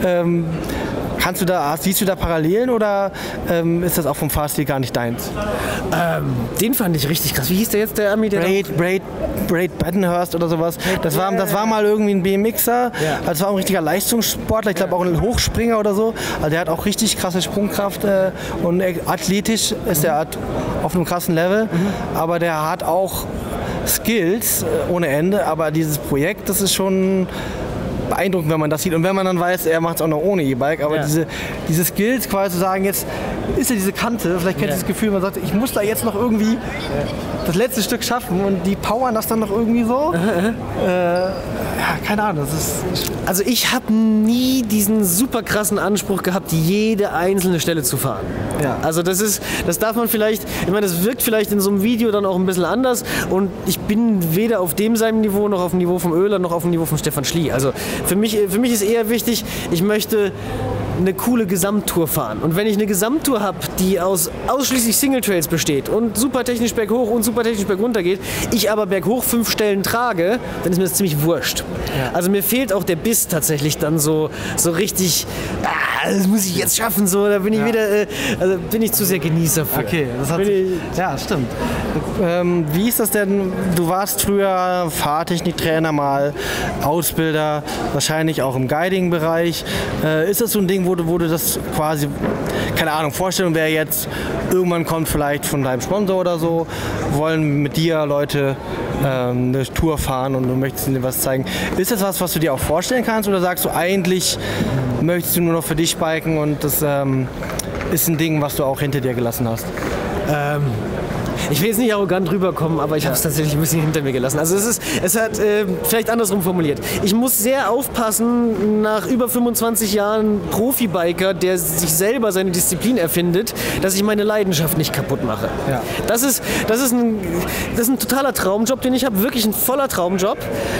Siehst du da Parallelen oder ist das auch vom Fahrstil gar nicht deins? Den fand ich richtig krass. Wie hieß der jetzt, der Ami? Braid Badenhurst oder sowas. Das war mal irgendwie ein BMXer. Ja. Also das war ein richtiger Leistungssportler. Ich glaube auch ein Hochspringer oder so. Also der hat auch richtig krasse Sprungkraft und athletisch ist er auf einem krassen Level. Aber der hat auch Skills ohne Ende. Aber dieses Projekt, das ist schon beeindruckend, wenn man das sieht. Und wenn man dann weiß, er macht es auch noch ohne E-Bike, aber diese Skills quasi zu sagen, jetzt ist ja diese Kante, vielleicht kennt ihr das Gefühl, man sagt, ich muss da jetzt noch irgendwie das letzte Stück schaffen und die powern das dann noch irgendwie so. Keine Ahnung, das ist... Also ich habe nie diesen super krassen Anspruch gehabt, jede einzelne Stelle zu fahren. Ja. Also das darf man vielleicht, ich meine, das wirkt vielleicht in so einem Video dann auch ein bisschen anders und ich bin weder auf seinem Niveau, noch auf dem Niveau vom Oehler, noch auf dem Niveau von Stefan Schlie. Also für mich ist eher wichtig, ich möchte eine coole Gesamttour fahren. Und wenn ich eine Gesamttour habe, die aus ausschließlich Singletrails besteht und super technisch berghoch und super technisch bergunter geht, ich aber berghoch 5 Stellen trage, dann ist mir das ziemlich wurscht. Ja. Also mir fehlt auch der Biss tatsächlich dann so richtig, das muss ich jetzt schaffen, so, da bin ich wieder, also bin ich zu sehr Genießer für. Okay, ja, stimmt. Wie ist das denn, du warst früher Fahrtechniktrainer mal, Ausbilder, wahrscheinlich auch im Guiding-Bereich. Ist das so ein Ding, wo du das quasi, keine Ahnung, Vorstellung wäre jetzt, irgendwann kommt vielleicht von deinem Sponsor oder so, wollen mit dir Leute eine Tour fahren und du möchtest ihnen was zeigen. Ist das was du dir auch vorstellen kannst oder sagst du, eigentlich möchtest du nur noch für dich biken und das ist ein Ding, was du auch hinter dir gelassen hast? Ich will jetzt nicht arrogant rüberkommen, aber ich habe es tatsächlich ein bisschen hinter mir gelassen. Also es hat vielleicht andersrum formuliert. Ich muss sehr aufpassen, nach über 25 Jahren Profibiker, der sich selber seine Disziplin erfindet, dass ich meine Leidenschaft nicht kaputt mache. Ja. Das ist ein totaler Traumjob, den ich habe, wirklich ein voller Traumjob,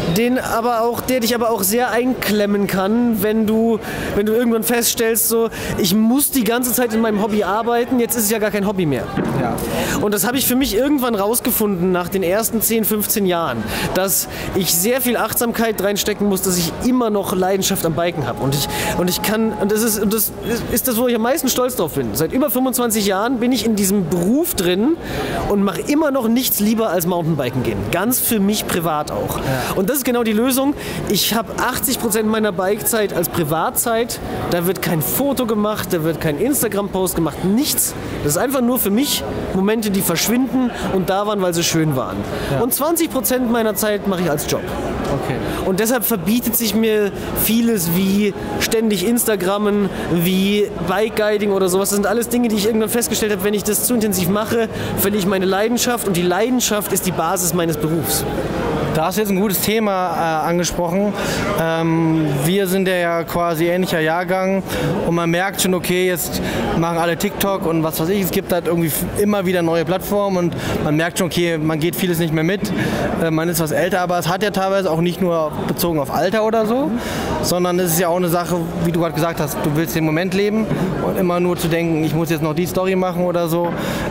der dich aber auch sehr einklemmen kann, wenn du irgendwann feststellst, so, ich muss die ganze Zeit in meinem Hobby arbeiten, jetzt ist es ja gar kein Hobby mehr. Ja. Und das habe ich für mich irgendwann rausgefunden nach den ersten 10, 15 Jahren, dass ich sehr viel Achtsamkeit reinstecken muss, dass ich immer noch Leidenschaft am Biken habe. Und das ist das, wo ich am meisten stolz drauf bin. Seit über 25 Jahren bin ich in diesem Beruf drin und mache immer noch nichts lieber als Mountainbiken gehen. Ganz für mich privat auch. Ja. Und das ist genau die Lösung. Ich habe 80% meiner Bikezeit als Privatzeit. Da wird kein Foto gemacht, da wird kein Instagram-Post gemacht, nichts. Das ist einfach nur für mich Momente, die verschwinden und da waren, weil sie schön waren. Ja. Und 20% meiner Zeit mache ich als Job. Okay. Und deshalb verbietet sich mir vieles wie ständig Instagrammen, wie Bike-Guiding oder sowas. Das sind alles Dinge, die ich irgendwann festgestellt habe, wenn ich das zu intensiv mache, verliere ich meine Leidenschaft und die Leidenschaft ist die Basis meines Berufs. Da hast du jetzt ein gutes Thema angesprochen. Wir sind ja quasi ähnlicher Jahrgang und man merkt schon, okay, jetzt machen alle TikTok und was weiß ich, es gibt halt irgendwie immer wieder neue Plattformen und man merkt schon, okay, man geht vieles nicht mehr mit, man ist was älter, aber es hat ja teilweise auch nicht nur bezogen auf Alter oder so, sondern es ist ja auch eine Sache, wie du gerade gesagt hast, du willst den Moment leben und immer nur zu denken, ich muss jetzt noch die Story machen oder so.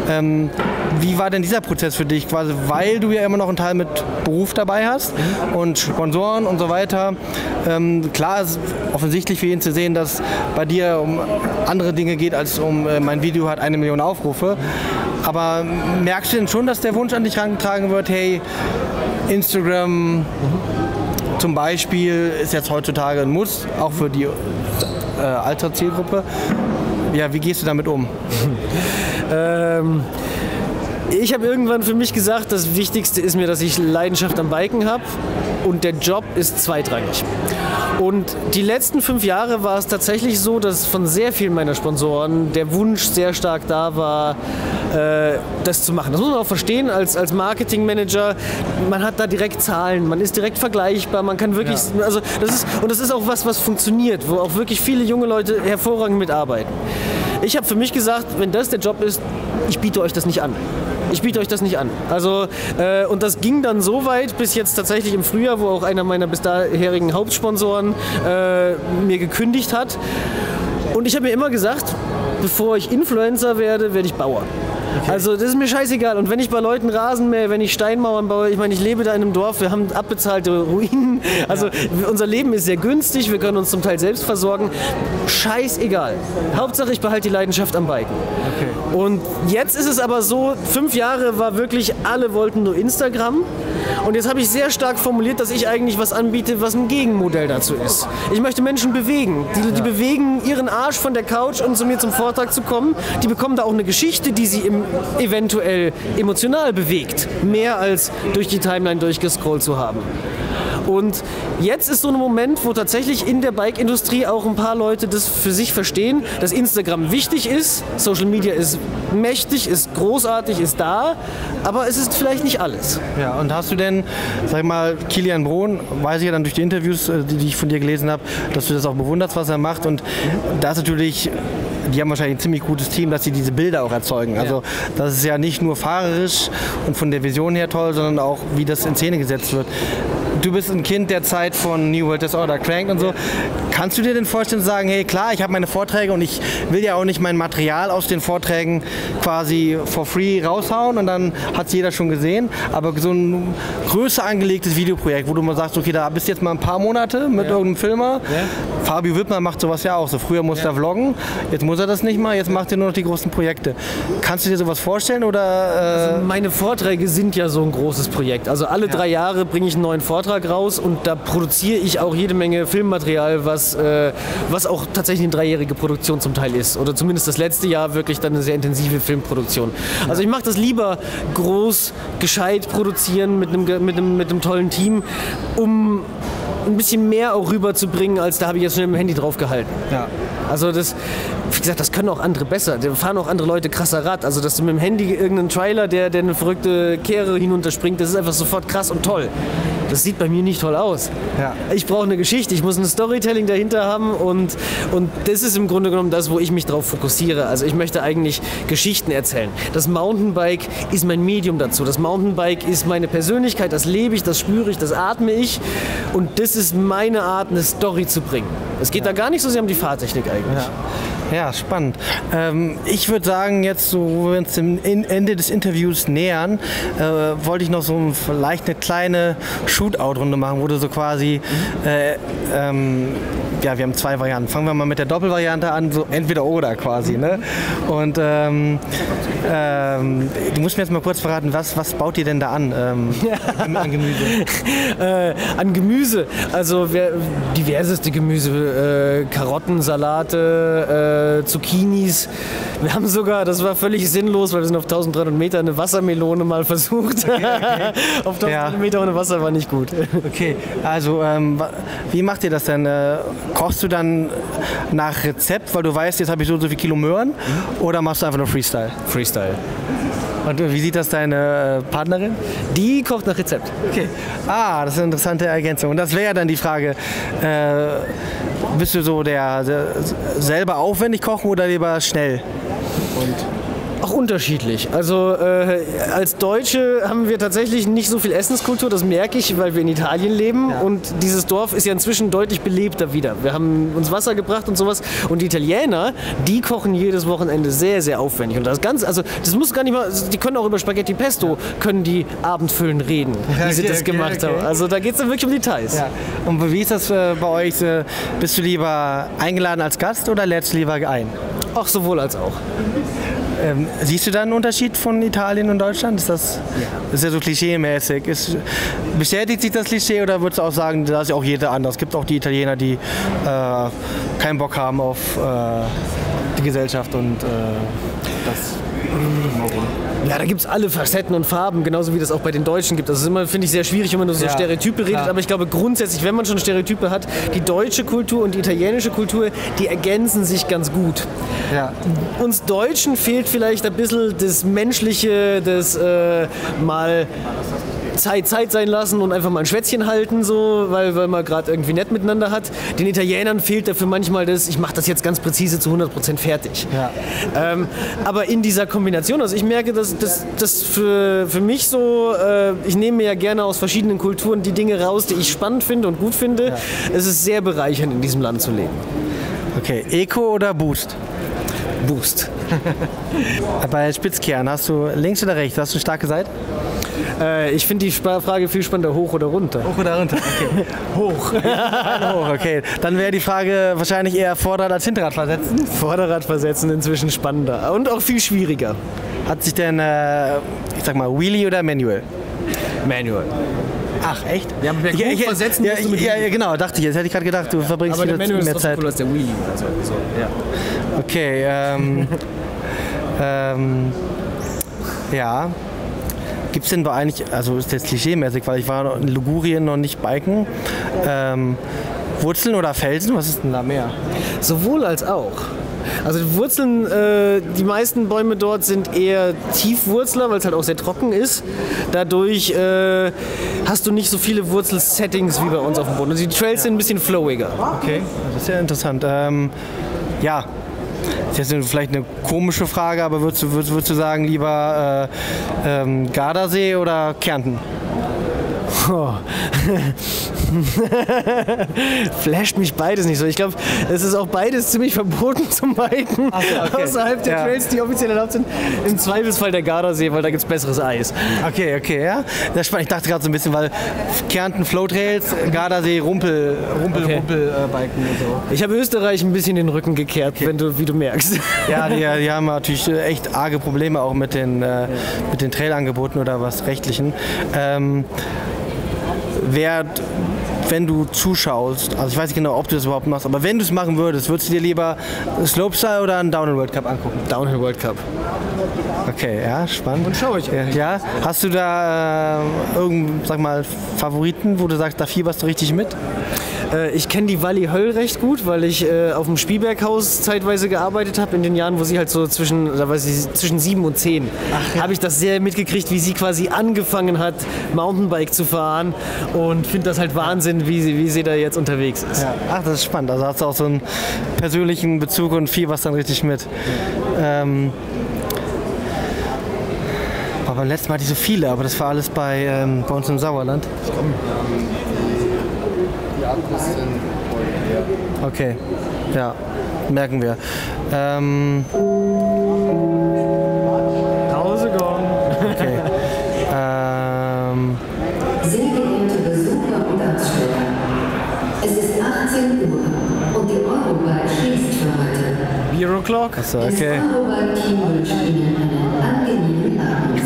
Wie war denn dieser Prozess für dich, quasi, weil du ja immer noch einen Teil mit Beruf dabei hast und Sponsoren und so weiter. Klar ist offensichtlich für ihn zu sehen, dass bei dir um andere Dinge geht, als um mein Video hat 1 Million Aufrufe. Aber merkst du denn schon, dass der Wunsch an dich herangetragen wird, hey, Instagram zum Beispiel ist jetzt heutzutage ein Muss, auch für die Alterszielgruppe. Ja, wie gehst du damit um? Ich habe irgendwann für mich gesagt, das Wichtigste ist mir, dass ich Leidenschaft am Biken habe und der Job ist zweitrangig. Und die letzten 5 Jahre war es tatsächlich so, dass von sehr vielen meiner Sponsoren der Wunsch sehr stark da war, das zu machen. Das muss man auch verstehen als Marketingmanager. Man hat da direkt Zahlen, man ist direkt vergleichbar, man kann wirklich, also das ist auch was funktioniert, wo auch wirklich viele junge Leute hervorragend mitarbeiten. Ich habe für mich gesagt, wenn das der Job ist, ich biete euch das nicht an. Ich biete euch das nicht an. Also, und das ging dann so weit, bis jetzt tatsächlich im Frühjahr, wo auch einer meiner bis daherigen Hauptsponsoren mir gekündigt hat. Und ich habe mir immer gesagt, bevor ich Influencer werde, werde ich Bauer. Okay. Also das ist mir scheißegal. Und wenn ich bei Leuten Rasen mähe, wenn ich Steinmauern baue, ich meine, ich lebe da in einem Dorf, wir haben abbezahlte Ruinen. Also unser Leben ist sehr günstig, wir können uns zum Teil selbst versorgen. Scheißegal. Hauptsache ich behalte die Leidenschaft am Biken. Okay. Und jetzt ist es aber so, 5 Jahre war wirklich, alle wollten nur Instagram. Und jetzt habe ich sehr stark formuliert, dass ich eigentlich was anbiete, was ein Gegenmodell dazu ist. Ich möchte Menschen bewegen. Die bewegen ihren Arsch von der Couch, um zu mir zum Vortrag zu kommen. Die bekommen da auch eine Geschichte, die sie eventuell emotional bewegt. Mehr als durch die Timeline durchgescrollt zu haben. Und jetzt ist so ein Moment, wo tatsächlich in der Bike-Industrie auch ein paar Leute das für sich verstehen, dass Instagram wichtig ist, Social Media ist mächtig, ist großartig, ist da, aber es ist vielleicht nicht alles. Ja, und hast du denn, sag ich mal, Kilian Brohn, weiß ich ja dann durch die Interviews, die ich von dir gelesen habe, dass du das auch bewunderst, was er macht, und da ist natürlich, die haben wahrscheinlich ein ziemlich gutes Team, dass sie diese Bilder auch erzeugen. Also das ist ja nicht nur fahrerisch und von der Vision her toll, sondern auch, wie das in Szene gesetzt wird. Du bist ein Kind der Zeit von New World Disorder, Cranked und so. Kannst du dir denn vorstellen zu sagen, hey klar, ich habe meine Vorträge und ich will ja auch nicht mein Material aus den Vorträgen quasi for free raushauen und dann hat es jeder schon gesehen, aber so ein größer angelegtes Videoprojekt, wo du mal sagst, okay, da bist du jetzt mal ein paar Monate mit irgendeinem Filmer. Fabio Wittmer macht sowas ja auch so. Früher musste er vloggen, jetzt muss er das nicht mal, jetzt macht er nur noch die großen Projekte. Kannst du dir sowas vorstellen oder? Also meine Vorträge sind ja so ein großes Projekt. Also alle 3 Jahre bringe ich einen neuen Vortrag raus und da produziere ich auch jede Menge Filmmaterial, was auch tatsächlich eine 3-jährige Produktion zum Teil ist. Oder zumindest das letzte Jahr wirklich dann eine sehr intensive Filmproduktion. Also ich mache das lieber groß, gescheit produzieren mit einem tollen Team, um ein bisschen mehr auch rüberzubringen, als da habe ich jetzt schon mit dem Handy drauf gehalten. Ja. Also das, wie gesagt, das können auch andere besser. Da fahren auch andere Leute krasser Rad. Also dass du mit dem Handy irgendeinen Trailer, der eine verrückte Kehre hinunterspringt, das ist einfach sofort krass und toll. Das sieht bei mir nicht toll aus. Ja. Ich brauche eine Geschichte, ich muss ein Storytelling dahinter haben und das ist im Grunde genommen das, wo ich mich drauf fokussiere. Also ich möchte eigentlich Geschichten erzählen. Das Mountainbike ist mein Medium dazu. Das Mountainbike ist meine Persönlichkeit, das lebe ich, das spüre ich, das atme ich und das ist meine Art, eine Story zu bringen. Es geht da gar nicht so sehr um die Fahrtechnik eigentlich. Ja, spannend. Ich würde sagen, jetzt, so, wo wir uns dem Ende des Interviews nähern, wollte ich noch so vielleicht eine kleine Shootout-Runde machen, wo du so quasi, ja, wir haben 2 Varianten. Fangen wir mal mit der Doppelvariante an, so entweder oder quasi. Ne? Und du musst mir jetzt mal kurz verraten, was baut ihr denn da an an Gemüse? An Gemüse, also diverseste Gemüse, Karotten, Salate, Zucchinis. Wir haben sogar, das war völlig sinnlos, weil wir sind auf 1300 Meter, eine Wassermelone mal versucht. Okay. Auf 1300 Meter ohne Wasser war nicht gut. Okay, also wie macht ihr das denn? Kochst du dann nach Rezept, weil du weißt, jetzt habe ich so und so viel Kilo Möhren, oder machst du einfach nur Freestyle? Freestyle. Und wie sieht das deine Partnerin? Die kocht nach Rezept. Okay. Ah, das ist eine interessante Ergänzung. Und das wäre ja dann die Frage, bist du so der selber aufwendig kochen oder lieber schnell? Auch unterschiedlich. Also als Deutsche haben wir tatsächlich nicht so viel Essenskultur, das merke ich, weil wir in Italien leben. Ja. Und dieses Dorf ist ja inzwischen deutlich belebter wieder. Wir haben uns Wasser gebracht und sowas. Und die Italiener, die kochen jedes Wochenende sehr, sehr aufwendig. Und das Ganze, also das muss gar nicht mal, die können auch über Spaghetti Pesto, können die Abendfüllen reden, wie sie das gemacht haben. Also da geht es dann wirklich um Details. Ja. Und wie ist das bei euch? Bist du lieber eingeladen als Gast oder lädst du lieber ein? Auch sowohl als auch. Siehst du da einen Unterschied von Italien und Deutschland? Das ist ja so klischee-mäßig. Bestätigt sich das Klischee oder würdest du auch sagen, da ist ja auch jeder anders? Es gibt auch die Italiener, die keinen Bock haben auf die Gesellschaft und das. Ja, da gibt es alle Facetten und Farben, genauso wie das auch bei den Deutschen gibt. Das ist immer, finde ich, sehr schwierig, wenn man nur so Stereotype redet. Aber ich glaube grundsätzlich, wenn man schon Stereotype hat, die deutsche Kultur und die italienische Kultur, die ergänzen sich ganz gut. Ja. Uns Deutschen fehlt vielleicht ein bisschen das Menschliche, das mal Zeit sein lassen und einfach mal ein Schwätzchen halten, so, weil man gerade irgendwie nett miteinander hat. Den Italienern fehlt dafür manchmal das, ich mache das jetzt ganz präzise zu 100% fertig. Ja. Aber in dieser Kombination, also ich merke, dass das für mich so, ich nehme mir ja gerne aus verschiedenen Kulturen die Dinge raus, die ich spannend finde und gut finde. Ja. Es ist sehr bereichernd, in diesem Land zu leben. Okay, Eco oder Boost? Boost. Bei Spitzkehren, hast du links oder rechts? Hast du eine starke Seite? Ich finde die Frage viel spannender, hoch oder runter. Hoch oder runter, okay. Hoch. Hoch, okay. Dann wäre die Frage wahrscheinlich eher Vorderrad als Hinterrad versetzen. Vorderrad versetzen inzwischen spannender und auch viel schwieriger. Hat sich denn, ich sag mal, Wheelie oder Manual? Manual. Ach, echt? Ja, aber versetzen ja, genau, dachte ich. Jetzt hätte ich gerade gedacht, du verbringst aber viel mehr Zeit. Aber der Manual ist als der Wheelie. Also, so, ja. Okay, ja. Gibt es denn bei eigentlich, also ist jetzt klischeemäßig, weil ich war in Ligurien noch nicht biken, Wurzeln oder Felsen? Was ist denn da mehr? Sowohl als auch. Also die Wurzeln, die meisten Bäume dort sind eher Tiefwurzler, weil es halt auch sehr trocken ist. Dadurch hast du nicht so viele Wurzelsettings wie bei uns auf dem Boden. Also die Trails sind ein bisschen flowiger. Okay, das ist ja interessant. Ja, das ist jetzt vielleicht eine komische Frage, aber würdest du sagen, lieber Gardasee oder Kärnten? Oh. Flasht mich beides nicht so. Ich glaube, es ist auch beides ziemlich verboten zum Biken. Ach so, okay. Außerhalb der Trails, die offiziell erlaubt sind. Im Zweifelsfall der Gardasee, weil da gibt es besseres Eis. Okay, ja. Das ist spannend. Ich dachte gerade so ein bisschen, weil Kärnten Flowtrails, Gardasee Rumpel biken und so. Ich habe Österreich ein bisschen den Rücken gekehrt, wie du merkst. Ja, die haben natürlich echt arge Probleme auch mit den Trailangeboten oder was rechtlichen. Wenn du zuschaust, also ich weiß nicht genau, ob du das überhaupt machst, aber wenn du es machen würdest du dir lieber Slopestyle oder einen Downhill World Cup angucken? Downhill World Cup. Okay, ja, spannend. Und schau ich auch. Ja, hast du da sag mal, Favoriten, wo du sagst, da fieberst du richtig mit? Ich kenne die Wally Höll recht gut, weil ich auf dem Spielberghaus zeitweise gearbeitet habe, in den Jahren, wo sie halt so zwischen 7 und 10. Habe ich das sehr mitgekriegt, wie sie quasi angefangen hat, Mountainbike zu fahren, und finde das halt Wahnsinn, wie sie da jetzt unterwegs ist. Ja. Ach, das ist spannend. Also hast du auch so einen persönlichen Bezug und fieberst dann richtig mit. Aber beim letzten Mal hatte ich so viele, aber das war alles bei uns im Sauerland. Okay, ja, merken wir. How's it going? Okay. Sehr geehrte Besucher und Aussteller, es ist 18 Uhr und die Eurobike schließt für heute. Beer o'clock? Achso, okay. Das Eurobike-Team wünscht Ihnen einen angenehmen Abend.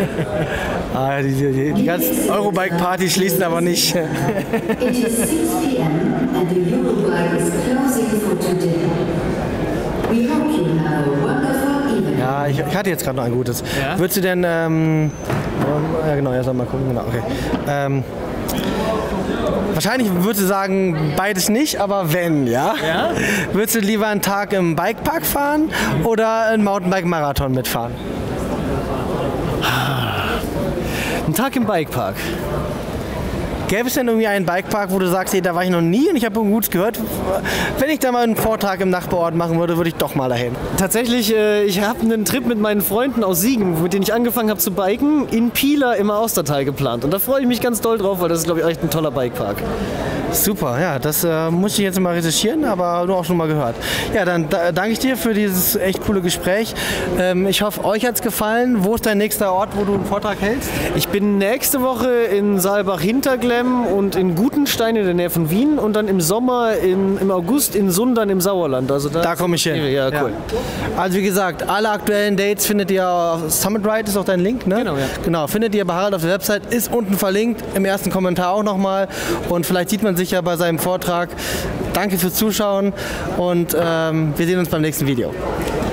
Die ganzen Eurobike-Partys schließen aber nicht. It is 6 p.m. and the Eurobike is closing for today. We hope you have a wonderful evening. Ja, ich hatte jetzt gerade noch ein gutes. Ja? Würdest du denn, ja genau, erst mal gucken, genau, okay. Wahrscheinlich würdest du sagen, beides nicht, aber wenn, ja? Ja? Würdest du lieber einen Tag im Bikepark fahren oder einen Mountainbike-Marathon mitfahren? Ein Tag im Bikepark. Gäbe es denn irgendwie einen Bikepark, wo du sagst, hey, da war ich noch nie und ich habe gut gehört, wenn ich da mal einen Vortrag im Nachbarort machen würde, würde ich doch mal dahin. Tatsächlich, ich habe einen Trip mit meinen Freunden aus Siegen, mit denen ich angefangen habe zu biken, in Pila im Austertal geplant. Und da freue ich mich ganz doll drauf, weil das ist, glaube ich, echt ein toller Bikepark. Super, ja, das muss ich jetzt mal recherchieren, aber nur auch schon mal gehört. Ja, dann danke ich dir für dieses echt coole Gespräch. Ich hoffe, euch hat es gefallen. Wo ist dein nächster Ort, wo du einen Vortrag hältst? Ich bin nächste Woche in Saalbach-Hinterglemm und in Gutenstein in der Nähe von Wien und dann im Sommer, im August in Sundern im Sauerland. Also da komme ich hin. Ja, cool. Ja. Also wie gesagt, alle aktuellen Dates findet ihr auf Summit Ride, ist auch dein Link, ne? Genau, ja. Genau, findet ihr bei Harald auf der Website, ist unten verlinkt, im ersten Kommentar auch nochmal, und vielleicht sieht man sich ja bei seinem Vortrag. Danke fürs Zuschauen und wir sehen uns beim nächsten Video.